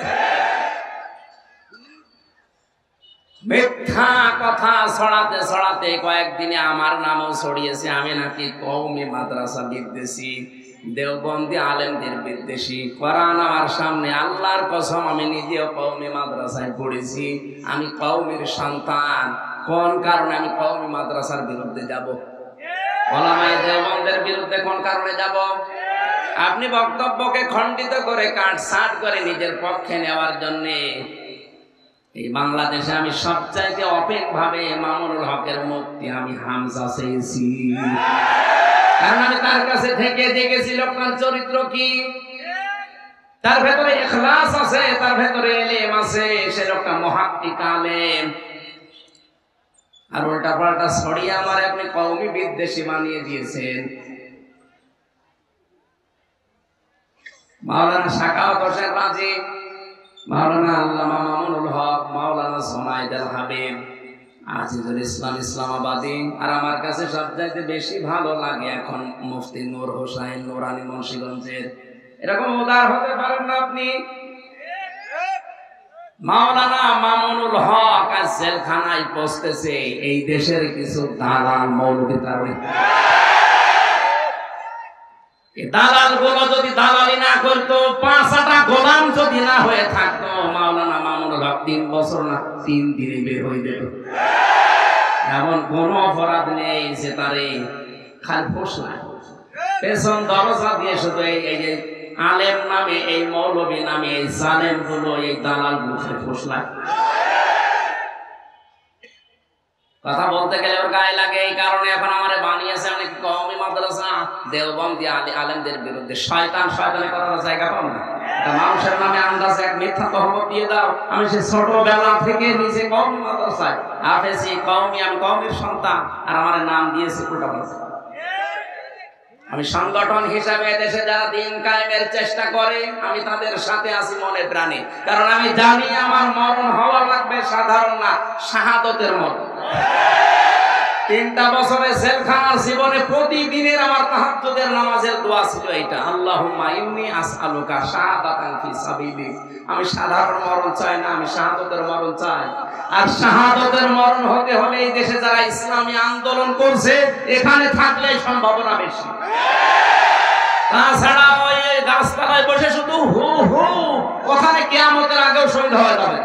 মিথ্যা কথা ছড়াতে ছড়াতে কয়েকদিনে আমার নামও ছড়িয়েছে, আমি নাকি কওমি মাদ্রাসা বিদ্বেষী, দেওবন্দি আলেমদের বিদ্বেষী। কোরআন আমার সামনে, আল্লাহর কসম আমি নিজেও কওমি মাদ্রাসায় পড়েছি, আমি কওমির সন্তান। কোন কারণে আমি কওমি মাদ্রাসার বিরুদ্ধে যাব? ওলামায়ে দেওবন্দের বিরুদ্ধে কোন কারণে যাব? আপনি বক্তব্যকে খণ্ডিত করে কাটছাঁট করে নিজের পক্ষে নেওয়ার জন্যে। এই বাংলাদেশে আমি সবচাইতে অপেক ভাবে মামুনুল হকের মুক্তি আমি হামজা চেয়েছি, কারণ আমি তার কাছে থেকে দেখেছি লোকটার চরিত্র কি, তার ভেতরে ইখলাস আছে, তার ভেতরে ইলম আছে, সে লোকটা মুহাক্কিক আলেম। আর উল্টা পাল্টা ছড়িয়ে আমার আপনি কওমি বিদ্বেষী বানিয়ে দিয়েছেন। মাওলানা সাখাওয়াত হোসেন রাজি, মাওলানা আল্লামা মামুনুল হক, মাওলানা জুনায়েদ আল হাবিব, আজিজুল ইসলাম ইসলামাবাদী, আর আমার কাছে সবচাইতে বেশি ভালো লাগে এখন মুফতি নূর হোসেন নুরানি মুন্সিগঞ্জের। এরকম উদার হতে পারেন না আপনি? মাওলানা মামুনুল হক আজ জেলখানায় পৌঁছতেছে এই দেশের কিছু দালাল মৌলবীর কারণে। দালাল গুলো যদি দালালি না করতো, পাঁচটা গোলাম যদি না হয়ে থাকতো, মাওলানা মামুনুল হক তিন বছর না তিন দিনে বের হয়ে যেত। এমন কোন অপরাধ নেই যে তারে খাল ফোসলা পেছন দরজা দিয়ে শুধু এই যে আলেম নামে, এই মৌলবী নামে এই জালেম গুলো, এই দালাল গুলো ফোসলা। কথা বলতে গেলে ওর গায়ে লাগে, এই কারণে এখন আমার বানিয়েছে অনেক কওমি মাদ্রাসা দেওবন্দি আলেমদের বিরুদ্ধে। শয়তান শয়তানের কথা জায়গা পাও না, মানুষের নামে আন্দাজে এক মিথ্যা তহমত দিয়ে দাও। আমি সে ছোটবেলা থেকে নিজে কওমি মাদ্রাসায় হাফেজি, কওমি, আমি কওমির সন্তান, আর আমার নাম দিয়েছে উল্টা পাল্টা। আমি সংগঠন হিসাবে দেশে যারা দিন কায়েমের চেষ্টা করে, আমি তাদের সাথে আছি মনে প্রাণে, কারণ আমি জানি আমার মরণ হওয়া লাগবে সাধারণ না, শাহাদতের মরণ। তিনটা বছরে জেলখানার জীবনে প্রতিদিনের আমার তাহাজ্জুদের নামাজের দোয়া ছিল এইটা, আল্লাহুম্মা ইন্নী আসআলুকা শাহাদাতান ফি সাবিলিক। আমি সাধারণ মরণ চাই না, আমি শাহাদাতের মরণ চাই। আর শাহাদাতের মরণ হতে হলে এই দেশে যারা ইসলামী আন্দোলন করছে এখানে থাকলে সম্ভাবনা বেশি। তাছাড়া ওই গাছতলায় বসে শুধু হু হু ওখানে কিয়ামতের আগেও শহীদ হয়ে যাবে।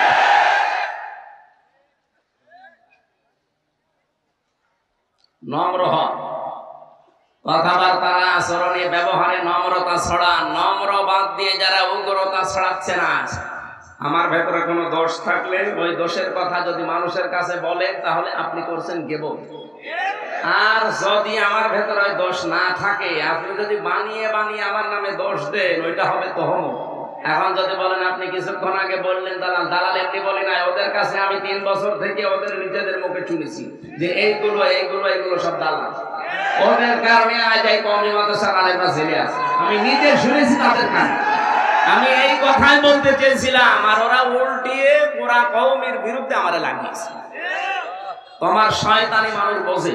নম্র হন, কথাবার্তা আচরণে ব্যবহারে নম্রতা ছড়া। নম্র বাদ দিয়ে যারা উগ্রতা ছড়াচ্ছে না, আমার ভেতরে কোনো দোষ থাকলে ওই দোষের কথা যদি মানুষের কাছে বলেন তাহলে আপনি করছেন গীবত। আর যদি আমার ভেতরে ওই দোষ না থাকে, আপনি যদি বানিয়ে বানিয়ে আমার নামে দোষ দেন, ওইটা হবে তহমত। এখন যদি বলেন আপনি কিছুক্ষণ আগে বললেন দালাল, দালাল এমনি বলি না, ওদের কাছে আমি তিন বছর থেকে ওদের নিজেদের মুখে শুনেছি যে এইগুলো এইগুলো এইগুলো সব দালাল, ওদের কারণে আজ এই কওমি মাদ্রাসার আলেমরা জেলে আছে। আমি নিজে শুনেছি তাদের কাছে। আমি এই কথাই বলতে চেয়েছিলাম, আর ওরা উল্টিয়ে পুরা কওমের বিরুদ্ধে আমারে লাগিয়েছে। তোমার শয়তানি মানুষ বোঝে,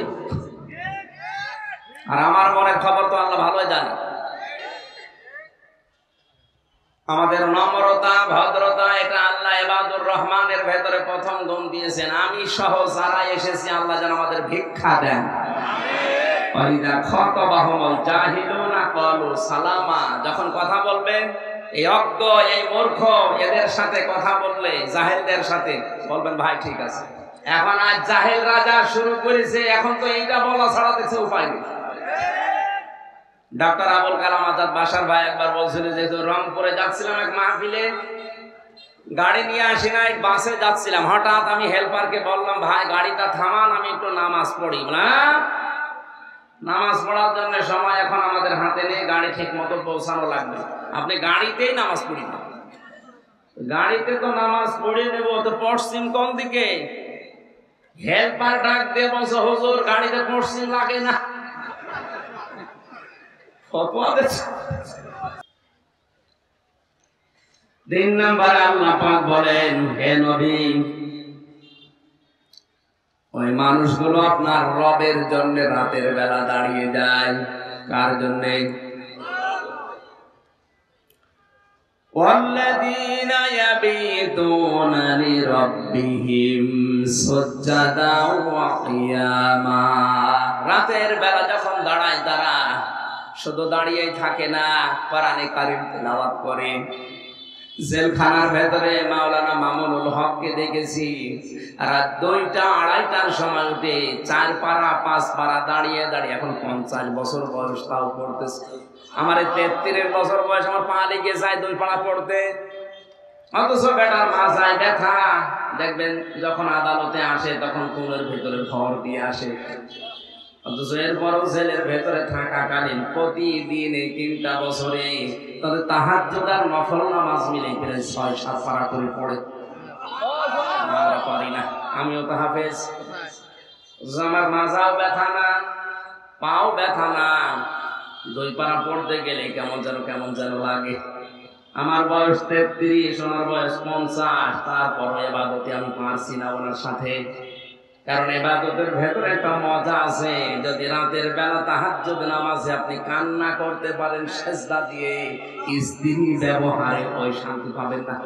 আর আমার মনের খবর তো আল্লাহ ভালোই জানে। আমাদের নম্রতা ভদ্রতা এটা আল্লাহ ইবাদুর রহমানের ভেতরে প্রথম গুণ দিয়েছেন। আমি সহ যারা এসেছি আল্লাহ যেন আমাদের ভিক্ষা দেন। ওয়াইদা খাতাবাহুমুল জাহিলুনা ক্বালু সালামা। যখন কথা বলবেন এই অজ্ঞ এই মূর্খ এদের সাথে কথা বললে, জাহেলদের সাথে বলবেন ভাই ঠিক আছে। এখন আজ জাহেল রাজা শুরু করেছে, এখন তো এইটা বলা ছাড়া দেখছে উপায় নেই। ডাক্তার আবুল কালাম আজাদ বাসার ভাই একবার বলছিল যে রংপুরে যাচ্ছিলাম এক মাহফিলে, গাড়ি নিয়ে আসি নাই, বাসে যাচ্ছিলাম, হঠাৎ আমি হেল্পারকে বললাম ভাই গাড়িটা থামান, আমি একটু নামাজ পড়ি। না, নামাজ পড়ার জন্য সময় এখন আমাদের হাতে নেই, গাড়ি ঠিক মতো পৌঁছানো লাগবে, আপনি গাড়িতেই নামাজ পড়ি না। গাড়িতে তো নামাজ পড়ে নেব, তো পশ্চিম কোন দিকে? হেল্পার ডাক দিয়ে বলছে হুজুর গাড়িতে পশ্চিম লাগে না। তিন নম্বরে আল্লাহ পাক বলেন, হে নবী ওই মানুষগুলো আপনার রবের জন্য রাতের বেলা দাঁড়িয়ে যায়। কার জন্য? ওয়াল্লাযীনা ইয়াবিতুনা লিরাব্বিহিম সুজদাা ওয়া কিয়ামা। রাতের বেলা যখন দাঁড়ায় তারা শুধু দাঁড়িয়েই থাকে না, কোরআনে কারীম তেলাওয়াত করে। জেলখানার ভেতরে মাওলানা মামুনুল হককে দেখেছি রাত দুইটা আড়াইটার সময় উঠে চার পারা পাঁচ পারা দাঁড়িয়ে দাঁড়িয়ে, এখন পঞ্চাশ বছর বয়স তাও পড়তেছে। আমার তেত্রিশ বছর বয়স, আমার পা লেগে যায় দুই পাড়া পড়তে, অথচ বেটার মাথায় ব্যথা। দেখবেন যখন আদালতে আসে তখন কোলের ভেতরে ভর দিয়ে আসে, অথচ এরপরও জেলের ভেতরে থাকাকালীন প্রতিদিন এই তিনটা বছরে তাদের তাহাজ্জুদ আর নফল নামাজ মিলে প্রায় ছয় সাত পারা করে পড়ে। আমরা পারি না, আমিও তো হাফেজ, আমার মাথাও ব্যথা না, পাও ব্যথা না, দুই পারা পড়তে গেলে কেমন যেন কেমন যেন লাগে। আমার বয়স তেত্রিশ, ওনার বয়স পঞ্চাশ, তারপর ইবাদতে আমি পারছি না ওনার সাথে। কারণ ইবাদতের ভেতরে একটা মজা আছে। যদি রাতের বেলা তাহাজ্জুদ নামাজে আপনি কান্না করতে পারেন সেজদা দিয়ে, স্ত্রী ব্যবহারে ওই শান্তি পাবেন না।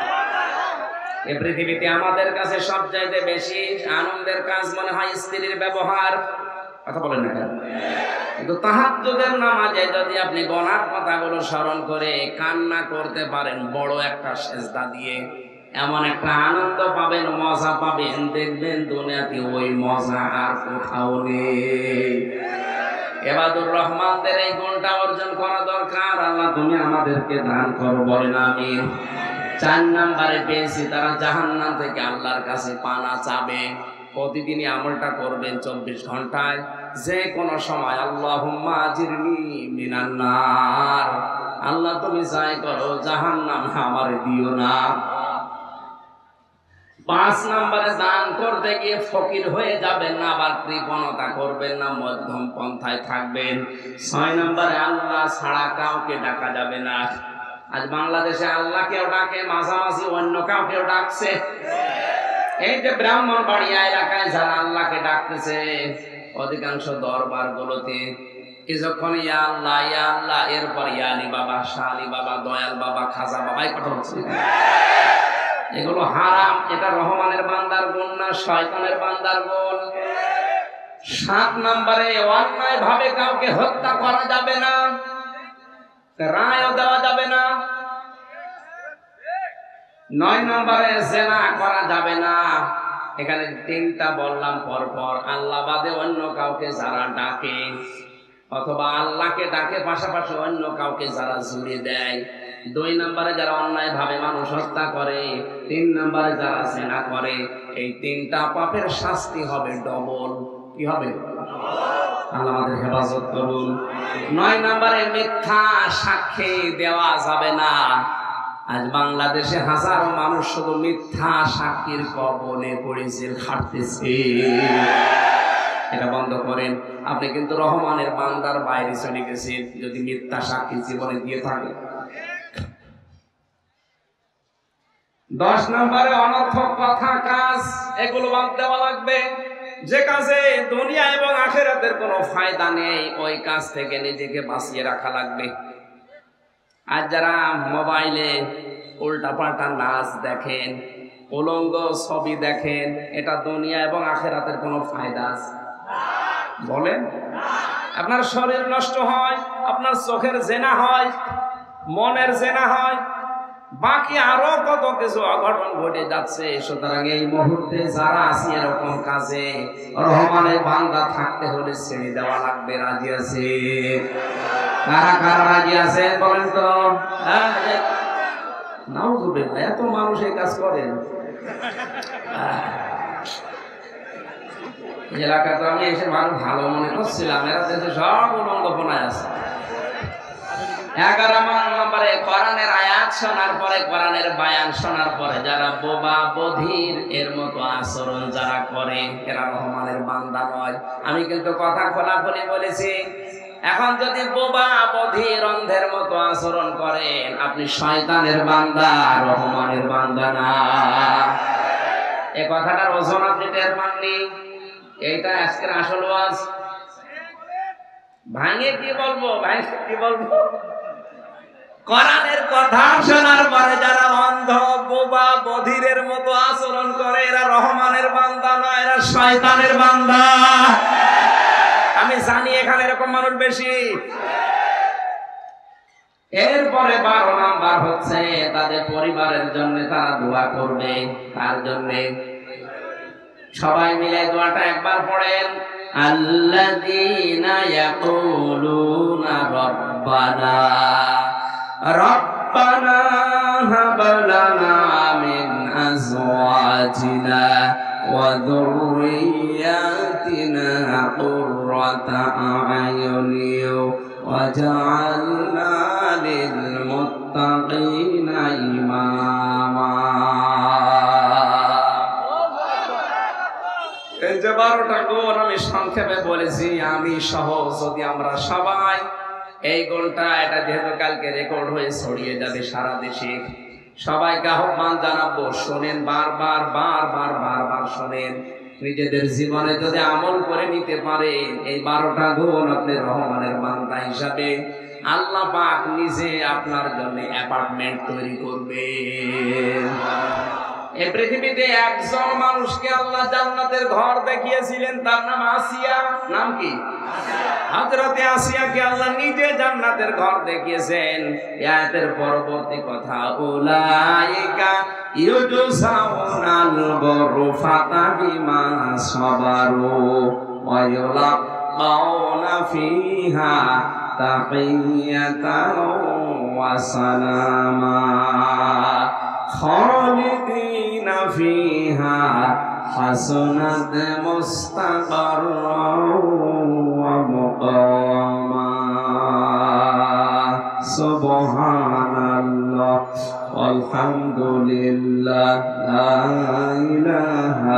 এই পৃথিবীতে আমাদের কাছে সবচাইতে বেশি আনন্দের কাজ মনে হয় স্ত্রীর ব্যবহার। কথা বলেন না কেন? কিন্তু তাহাজ্জুদের নামাজে যদি আপনি গুনার কথাগুলো স্মরণ করে কান্না করতে পারেন বড় একটা সেজদা দিয়ে, এমন একটা আনন্দ পাবেন, মজা পাবেন, দেখবেন দুনিয়াতে ওই মজা আর কোথাও নেই। ইবাদুর রহমানদের এই গুণটা অর্জন করা দরকার। আল্লাহ তুমি আমাদেরকে দান করো, বলেন আমিন। চার নম্বরে পেয়েছি তারা জাহান্নাম থেকে আল্লাহর কাছে পানা চাবে। প্রতিদিনই আমলটা করবেন চব্বিশ ঘন্টায়, যে কোনো সময় আল্লাহুম্মা আজিরনি মিনান নার, আল্লাহ তুমি যাই করো জাহান্নামে আমারে দিও না। পাঁচ নম্বরে দান করতে গিয়ে ফকির হয়ে যাবেন না, আবার কৃপণতা করবেন না, মধ্যম পন্থায় থাকবেন। ছয় নম্বরে আল্লাহ ছাড়া কাউকে ডাকা যাবে না। আজ বাংলাদেশে আল্লাহ কেউ ডাকে, মাঝামাঝি অন্য কাউকেও ডাকছে। এই যে ব্রাহ্মণবাড়িয়া এলাকায় যারা আল্লাহকে ডাকতেছে, অধিকাংশ দরবার গুলোতে কিছুক্ষণ ইয়া আল্লাহ ইয়া আল্লাহ, এরপর ইয়া আলী বাবা, শাহ আলী বাবা, দয়াল বাবা, খাজা বাবা, এই কথা হচ্ছে। এগুলো হারাম। এটা রহমানের বান্দার গুণ না শয়তানের বান্দার গুণ। সাত নম্বরে অন্যায় ভাবে কাউকে হত্যা করা যাবে না, রায়ও দেওয়া যাবে না। নয় নম্বরে জেনা করা যাবে না। এখানে তিনটা বললাম পরপর। আল্লাহ বাদে অন্য কাউকে যারা ডাকে, অথবা আল্লাহকে ডাকে পাশাপাশি অন্য কাউকে যারা জুড়ে দেয়। দুই নম্বরে যারা অন্যায় ভাবে মানুষ হত্যা করে। তিন নম্বরে যারা জেনা করে। এই তিনটা পাপের শাস্তি হবে ডবল। কি হবে? আল্লাহ আমাদের হেফাজত করুন। নয় নম্বরে মিথ্যা সাক্ষী দেওয়া যাবে না। আজ বাংলাদেশে হাজারো মানুষ শুধু মিথ্যা সাক্ষীর কবলে পড়েছে, খাটতেছে। এটা বন্ধ করেন। আপনি কিন্তু রহমানের বান্দার বাইরে চলে গেছেন যদি মিথ্যা সাক্ষী জীবনে দিয়ে থাকে। দশ নম্বরে অনর্থক কথা কাজ, এগুলো বাদ দেওয়া লাগবে। যে কাজে দুনিয়া এবং আখিরাতের কোনো ফায়দা নেই, ওই কাজ থেকে নিজেকে বাঁচিয়ে রাখা লাগবে। আর যারা মোবাইলে উল্টা পাল্টা নাচ দেখেন, উলঙ্গ ছবি দেখেন, এটা দুনিয়া এবং আখিরাতের কোনো ফায়দা আছে বলেন? আপনার শরীর নষ্ট হয়, আপনার চোখের জেনা হয়, মনের জেনা হয়, বাকি আরো কত কিছু অঘটন ঘটে যাচ্ছে। সুতরাং এই মুহূর্তে যারা আছে এরকম কাজে, রহমানের বান্দা থাকতে হলে ছেড়ে দেওয়া লাগবে। রাজি আছে? কারা কারা রাজি আছে বলেন তো? নাউজুবিল্লাহ, এত মানুষ এই কাজ করেন। এলাকাতে আমি এসে মানুষ ভালো মনে করছিলাম, এরা দেশে সব উলঙ্গপনায় আছে। এগারো নম্বরে কোরআনের আয়াত শোনার পরে, কোরআনের বায়ান শোনার পরে যারা বোবা বধির এর মতো আচরণ যারা করে, এরা রহমানের বান্দা নয়। আমি কিন্তু কথা খোলাখুলি বলেছি। এখন যদি বোবা বধির অন্ধের মতো আচরণ করেন, আপনি শয়তানের বান্দা, রহমানের বান্দা না। এই কথাটার ওজন আপনি টের পাননি। এইটা আজকের আসল ওয়াজ। ভাঙে কি বলবো, ভাঙে কি বলবো? কোরআনের কথা শোনার পরে যারা অন্ধ বোবা বধিরের মতো আচরণ করে, এরা রহমানের বান্দা না, এরা শয়তানের বান্দা। আমি জানি এখানে এরকম মানুষ বেশি। এরপরে বারো নাম্বার হচ্ছে তাদের পরিবারের জন্য তারা দোয়া করবে। তার জন্য সবাই মিলে দোয়াটা একবার পড়েন। আল্লাযীনা ইয়াকুলুনা রাব্বানা রাব্বানা হাব লানা মিন আজওয়াজিনা ওয়া যুররিয়াতিনা কুররাতা আ'য়ুনিন ওয়াজআলনা লিল মুত্তাকিনা ইমামা। এই যে বারোটা গুণ আমি সংক্ষেপে বলেছি, আমি সহ যদি আমরা সবাই এই গুণটা, এটা যেহেতু কালকে রেকর্ড হয়ে ছড়িয়ে যাবে সারা দেশে, সবাইকে আহ্বান জানাবো, শোনেন, বারবার বারবার বারবার শোনেন। নিজেদের জীবনে যদি আমল করে নিতে পারেন এই বারোটা গুণ, আপনি রহমানের বান্দা হিসাবে আল্লাহ পাক নিজে আপনার জন্য অ্যাপার্টমেন্ট তৈরি করবে। এই পৃথিবীতে একজন মানুষকে আল্লাহ জান্নাতের ঘর দেখিয়েছিলেন, তার নাম আসিয়া। নাম কি? হযরতে আসিয়াকে আল্লাহ নিজে জান্নাতের ঘর দেখিয়েছেন। আয়াতের পরবর্তী কথা, উলাইকা ইউজসাউনাল গুরফাতা বিমা সাবারু ওয়া ইউলাকাউনা ফিহা তাহিয়াতান ওয়া সালামা খালিদিনা ফিহা হাসনাত মুস্তাকাররান ওয়া মুকামা। সুবহানাল্লাহ আলহামদুলিল্লাহ লা ইলাহা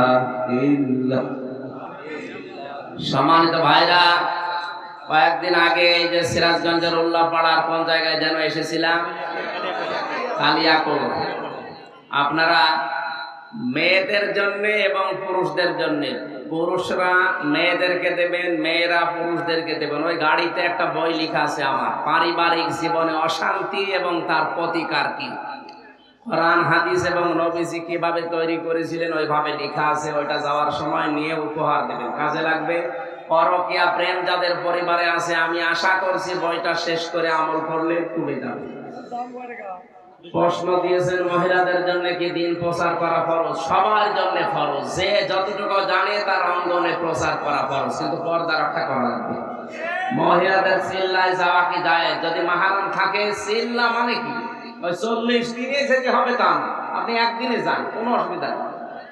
ইল্লাল্লাহ। সম্মানিত ভাইরা, কয়েকদিন আগে এই যে সিরাজগঞ্জের উল্লাপাড়ার কোন জায়গায় যেন এসেছিলাম, কালিয়াকোট। আপনারা মেয়েদের জন্য এবং পুরুষদের জন্য। পুরুষরা মেয়েদেরকে দেবেন, মেয়েরা পুরুষদেরকে দেবেন। ওই গাড়িতে একটা বই লেখা আছে আমার, পারিবারিক জীবনে অশান্তি এবং তার প্রতিকার কি। কোরআন হাদিস এবং নবীজি কিভাবে তৈরি করেছিলেন ওইভাবে লেখা আছে। ওইটা যাওয়ার সময় নিয়ে উপহার দেবেন, কাজে লাগবে। পরকীয়া প্রেম যাদের পরিবারে আছে, আমি আশা করছি বইটা শেষ করে আমল করলে কমে যাবে। প্রশ্ন দিয়েছেন মহিলাদের জন্য কি দিন প্রচার করা ফরজ? সবার জন্য ফরজ। যে যতটুকু জানে তার অঙ্গনে প্রচার করা ফরজ, কিন্তু পর্দা রক্ষা করা লাগবে। মহিলাদের চিল্লায় যাওয়া কি যায়? যদি মাহরাম থাকে, চিল্লা মানে কি ওই চল্লিশ দিনে যেতে হবে তা না, আপনি একদিনে যান, কোনো অসুবিধা নেই।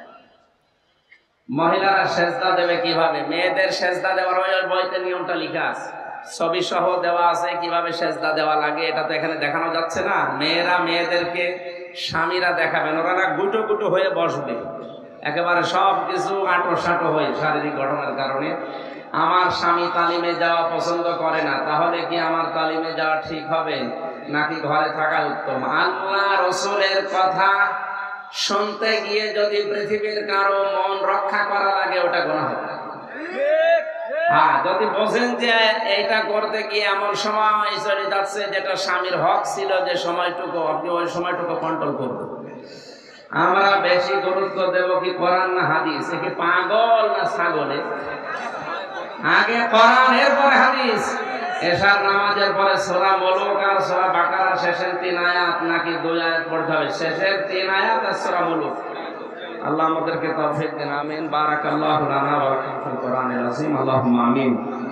মহিলারা সেজদা দেবে কিভাবে? মেয়েদের সেজদা দেওয়ার ওই বইতে নিয়মটা লেখা আছে, ছবি সহ দেওয়া আছে কিভাবে সেজদা দেওয়া লাগে। এটা তো এখানে দেখানো যাচ্ছে না। মেয়েরা মেয়েদেরকে স্বামীরা দেখাবেন, ওরা না গুটো গুটো হয়ে বসবে, একেবারে সব কিছু আঁটো সাঁটো হয়ে শারীরিক গঠনের কারণে। আমার স্বামী তালিমে যাওয়া পছন্দ করে না, তাহলে কি আমার তালিমে যাওয়া ঠিক হবে নাকি ঘরে থাকা উত্তম? আল্লাহ রসুলের কথা শুনতে গিয়ে যদি পৃথিবীর কারো মন রক্ষা করা লাগে, ওটা গুনাহ হবে। হ্যাঁ, যদি বোঝেন যে এইটা করতে গিয়ে এমন সময় চলে যাচ্ছে যেটা স্বামীর হক ছিল, যে সময়টুকু আপনি ওই সময়টুকু কন্ট্রোল করবেন। আমরা বেশি গুরুত্ব দেব কি কোরআন না হাদিস? কি পাগল না ছাগলে? আগে কোরআন, এরপরে হাদিস। এশার নামাজের পরে সূরা মুলুক আর সূরা বাকারা শেষের তিন আয়াত নাকি দুই আয়াত পড়তে হবে? শেষের তিন আয়াত আর সূরা মুলুক। আল্লাহ আমাদেরকে তৌফিক দেন, আমিন। বারাকাল্লাহু লানা ওয়া লাকুম ফিল কোরআনিল আযীম। আল্লাহুম্মা আমিন।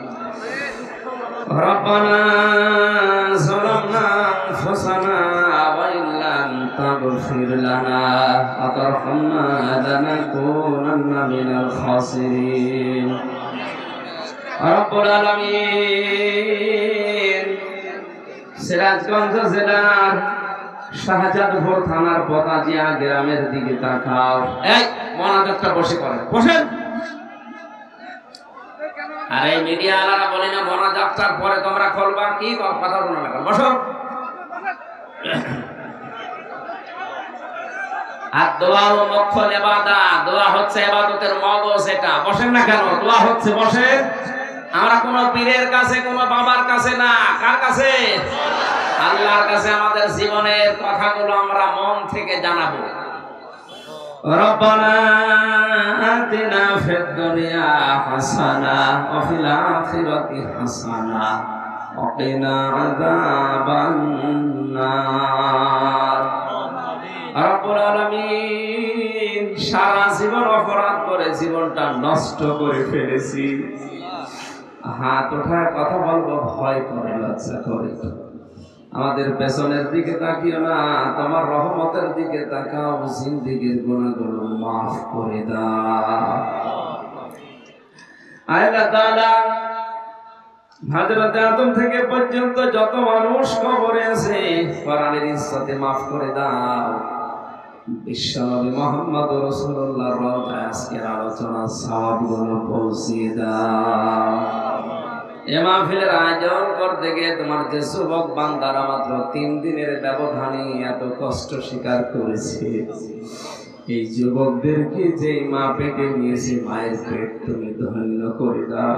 রব্বানা যালামনা আনফুসানা ওয়া ইল্লাম তাগফির লানা ওয়া তারহামনা লানাকুনান্না মিনাল খাসিরিন। রব্বুল আলামিন, সিরাজগঞ্জ জেলার শাহজাদপুর থানার পতাজিয়া গ্রামের দিকে তাকাও। এই মনাজাতটা বসে করেন, বসেন। আরে মিডিয়া আলারা বলি না মনাজাতটার পরে তোমরা খুলবা, কি কথা বলো না, বসো। আর দোয়া ও মুখ্য ইবাদত, দোয়া হচ্ছে ইবাদতের মগজ। এটা বসেন না কেন? দোয়া হচ্ছে, বসেন। আমরা কোন পীরের কাছে, কোন বাবার কাছে না, কার কাছে? আল্লাহর কাছে আমাদের জীবনের কথাগুলো আমরা মন থেকে জানাবো। রব্বানা আতিনা ফিদ দুনিয়া হাসানা ওয়া ফিল আখিরাতি হাসানা ওয়া কিনা আযাবান নার। রব্বুল আলামিন, সারা জীবন অপরাধ করে জীবনটা নষ্ট করে ফেলেছি। হাত ওঠায় কথা বলবো ভয় করে, লজ্জা করে। আমাদের পেছনের দিকে তাকিও না, তোমার রহমতের দিকে তাকাও। জিন্দেগীর গুনাহগুলো মাফ করে দাও। আল্লাহ তাআলা হযরত আদম থেকে পর্যন্ত যত মানুষ কবরে আছে, কোরআনের ইজ্জতে মাফ করে দাও। বিশ্বনবী মুহাম্মদ রাসূলুল্লাহর রওজায় আজকের আলোচনা সওয়াবগুলো পৌঁছিয়ে দাও। এ মাহফিলের আয়োজন করতে গিয়ে তোমার যে যুবক বান্দারা মাত্র তিন দিনের ব্যবধানে এত কষ্ট স্বীকার করেছে, এই যুবকদেরকে যে মা পেটে নিয়েছে, মায়ের পেট তুমি ধন্য করে দাও।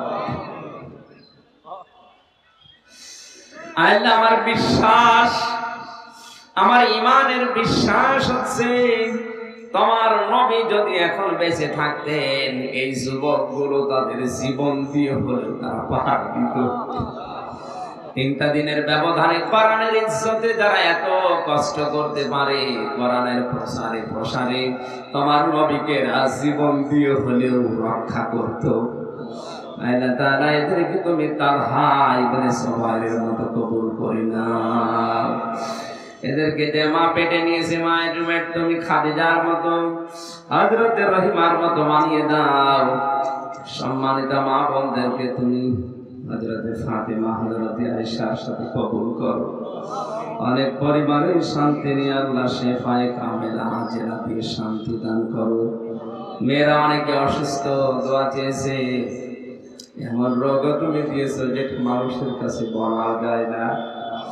আল্লাহ, আমার বিশ্বাস, আমার ইমানের বিশ্বাস হচ্ছে তোমার নবী যদি এখন বেঁচে থাকতেন, এই যুবকগুলো তাদের জীবন দিয়ে হলে তারা পাহাড় দিত। তিনটা দিনের ব্যবধানে কোরআনের ইজ্জতে যারা এত কষ্ট করতে পারে, কোরআনের প্রসারে প্রসারে তোমার নবীকে জীবন দিয়ে হলেও রক্ষা করত। আল্লাহ তাআলা এদেরকে তুমি তালহা ইবনে সুবাইরের মতো কবুল করে নাও। এদেরকে যে মা পেটে নিয়েছে, মায়ের পেট তুমি খাদিজার মতো, হযরতে রহিমার মতো বানিয়ে দাও। সম্মানিত মা বোনদেরকে তুমি হযরতে ফাতেমা, হযরতে আয়েশার সাথে কবুল করো। অনেক পরিবারে শান্তি নিয়ে আল্লাহ শেফায়ে কামেলা হাজেরা দিয়ে শান্তি দান করো। মেয়েরা অনেকে অসুস্থ, দোয়া চেয়েছে। এমন রোগ তুমি দিয়েছো যেটা মানুষের কাছে বলা যায় না।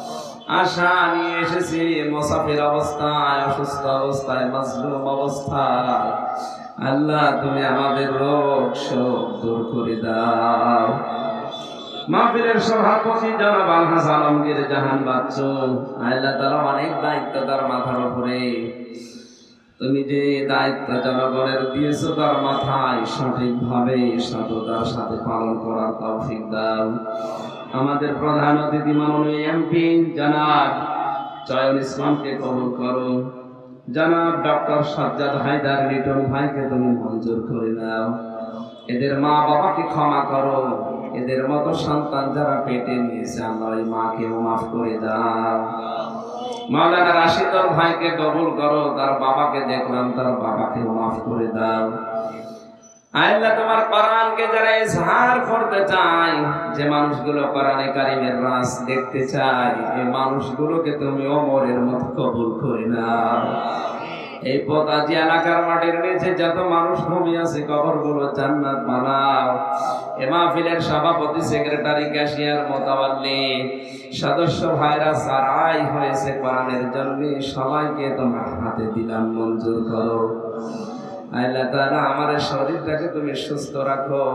আশা নিয়ে এসেছি মুসাফির অবস্থায়, অসুস্থ অবস্থায়, মাজলুম অবস্থায়। আল্লাহ তুমি আমাদের রোগ শোক দূর করে দাও। মাহফিলের সভাপতি জনাব আলহাজ আলমগীর জাহান বাচ্চু, আল্লাহ তাআলা অনেক দায়িত্ব তার মাথার উপরে। তুমি যে দায়িত্ব জনগণের দিয়েছো তার মাথায় সঠিকভাবে সততার সাথে পালন করার তৌফিক দাও। আমাদের প্রধান অতিথি মাননীয় এমপি জনাব চয়ন ইসলামকে কবুল করো। জনাব ডক্টর সাজ্জাদ হায়দার লিটন ভাইকে তুমি মঞ্জুর করে নাও। এদের মা বাবাকে ক্ষমা করো। এদের মতো সন্তান যারা পেটে নিয়েছে আল্লাহ ওই মাকেও মাফ করে দাও। মাওলানা রাশিদুল ভাইকে কবুল করো। তার বাবাকে দেখলাম, তার বাবাকেও মাফ করে দাও। আল্লাহ তোমার কোরআনকে যারা ইজহার করতে চায়, যে মানুষগুলো কোরআনে কারিমের রাস দেখতে চায়, এই মানুষগুলোকে তুমি ওমরের মতো কবুল করে নাও। এই পোতাজি এলাকার মাটির নিচে যত মানুষ ঘুমিয়ে আছে কবরগুলো জান্নাত বানাও। এ মাহফিলের সভাপতি, সেক্রেটারি, ক্যাশিয়ার, মোতাওয়াল্লি, সদস্য ভাইরা সারাই হয়েছে কোরআনের জন্য, সবাইকে তোমার হাতে দিলাম, মঞ্জুর করো। আল্লাহ তাআলা আমার শরীরটাকে তুমি সুস্থ রাখো।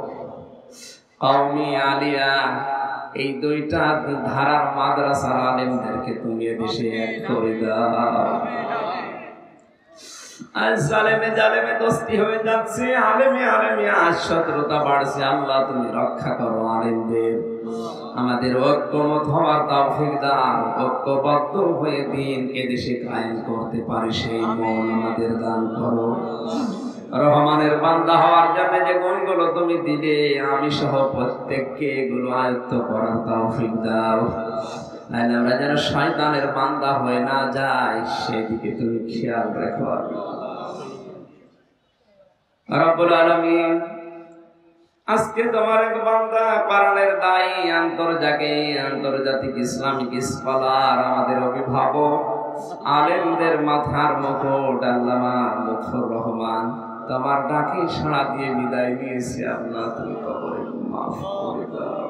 কওমি আলিয়া এই দুইটা ধারার মাদ্রাসার আলেমদেরকে তুমি দেশে এক করে দাও। আজ জালেমে জালেমে দোস্তি হয়ে যাচ্ছে, আলেমে আলেমে আজ শত্রুতা বাড়ছে। আল্লাহ তুমি রক্ষা করো আলেমদের। আমাদের ঐক্যমত হওয়ার তৌফিক দাও। ঐক্যবদ্ধ হয়ে দিন এদেশে কায়েম করতে পারে সেই মন আমাদের দান করো। রহমানের বান্দা হওয়ার জন্য যে গুণগুলো তুমি দিলে, আমি সহ প্রত্যেককে এগুলো আয়ত্ত করার তৌফিক দাও। আমরা যেন শয়তানের বান্দা হয়ে না যাই, সেদিকে তুমি খেয়াল রেখো রব্বুল আলামিন। আজকে তোমার এক বান্দা কোরআনের দায়ী, আন্তর্জাতিক আন্তর্জাতিক ইসলামিক স্কলার, আমাদের অভিভাবক, আলেমদের মাথার মুকুট আল্লামা লুৎফর রহমান তোমার ডাকে সাড়া দিয়ে বিদায় নিয়েছে। আল্লাহ তুমি কবরে মাফ করে দাও।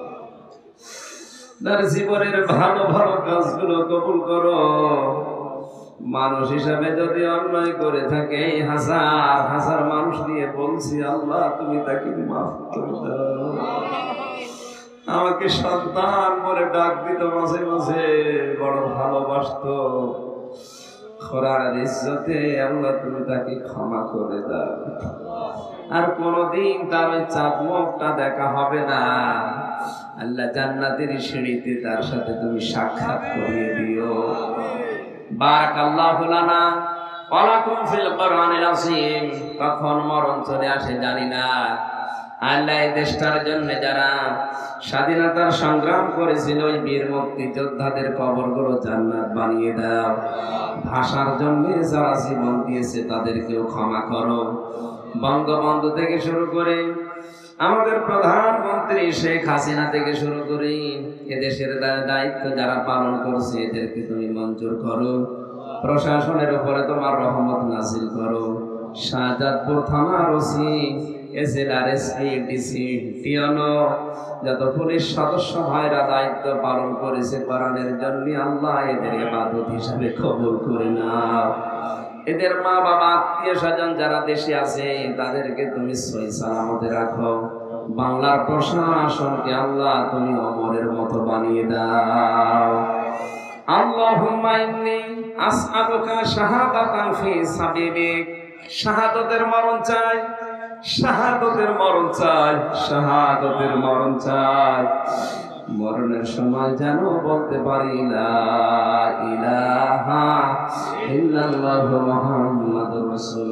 তার জীবনের ভালো ভালো কাজগুলো কবুল করো। মানুষ হিসাবে যদি অন্যায় করে থাকে, হাজার হাজার মানুষ দিয়ে বলছি, আল্লাহ তুমি তাকে মাফ করে দাও। আমাকে সন্তান বলে ডাক দিত মাঝে মাঝে, বড় ভালোবাসতো। খোরার ইজ্জতে আল্লাহ তুমি তাকে ক্ষমা করে দাও। আর কোনদিন তার ওই চাঁদ মুখটা দেখা হবে না। আল্লাহ জান্নাতের সিঁড়িতে তার সাথে তুমি সাক্ষাৎ করিয়ে দিও। বারাকাল্লাহু লানা ওয়া লাকুম ফিল কোরআনিল আযীম। কখন মরণ চলে আসে জানি না। আল্লাহ এই দেশটার জন্য যারা স্বাধীনতার সংগ্রাম করেছিল, ওই বীর মুক্তিযোদ্ধাদের কবরগুলো জান্নাত বানিয়ে দাও। ভাষার জন্য যারা জীবন দিয়েছে তাদেরকেও ক্ষমা করো। বঙ্গবন্ধু থেকে শুরু করে আমাদের প্রধানমন্ত্রী শেখ হাসিনা থেকে শুরু করে এদেশের দায়িত্ব যারা পালন করছে, এদেরকে তুমি মঞ্জুর করো। প্রশাসনের উপরে তোমার রহমত নাজিল করো। শাহজাদপুর থানার OC, SLR, SP, DC, TNO, যত পুলিশ সদস্য ভাইরা দায়িত্ব পালন করেছে কোরআনের জন্য, আল্লাহ এদের ইবাদত হিসাবে কবুল করে নাও। এদের মা বাবা, আত্মীয় স্বজন যারা দেশে আছে, তাদেরকে তুমি সহি সালামতে রাখো। বাংলার প্রশাসনকে আল্লাহ তুমি ওমরের মতো বানিয়ে দাও। আল্লাহুম্মা ইন্নী আসআলুকা শাহাদাতান ফি সাবিলিক। শাহাদাতের মরণ চাই, শাহাদাতের মরণ চাই, শাহাদাতের মরণ চাই। মরণের সময় যেন বলতে পারি লা ইলাহা ইল্লাল্লাহু মুহাম্মাদুর রাসূলুল্লাহ।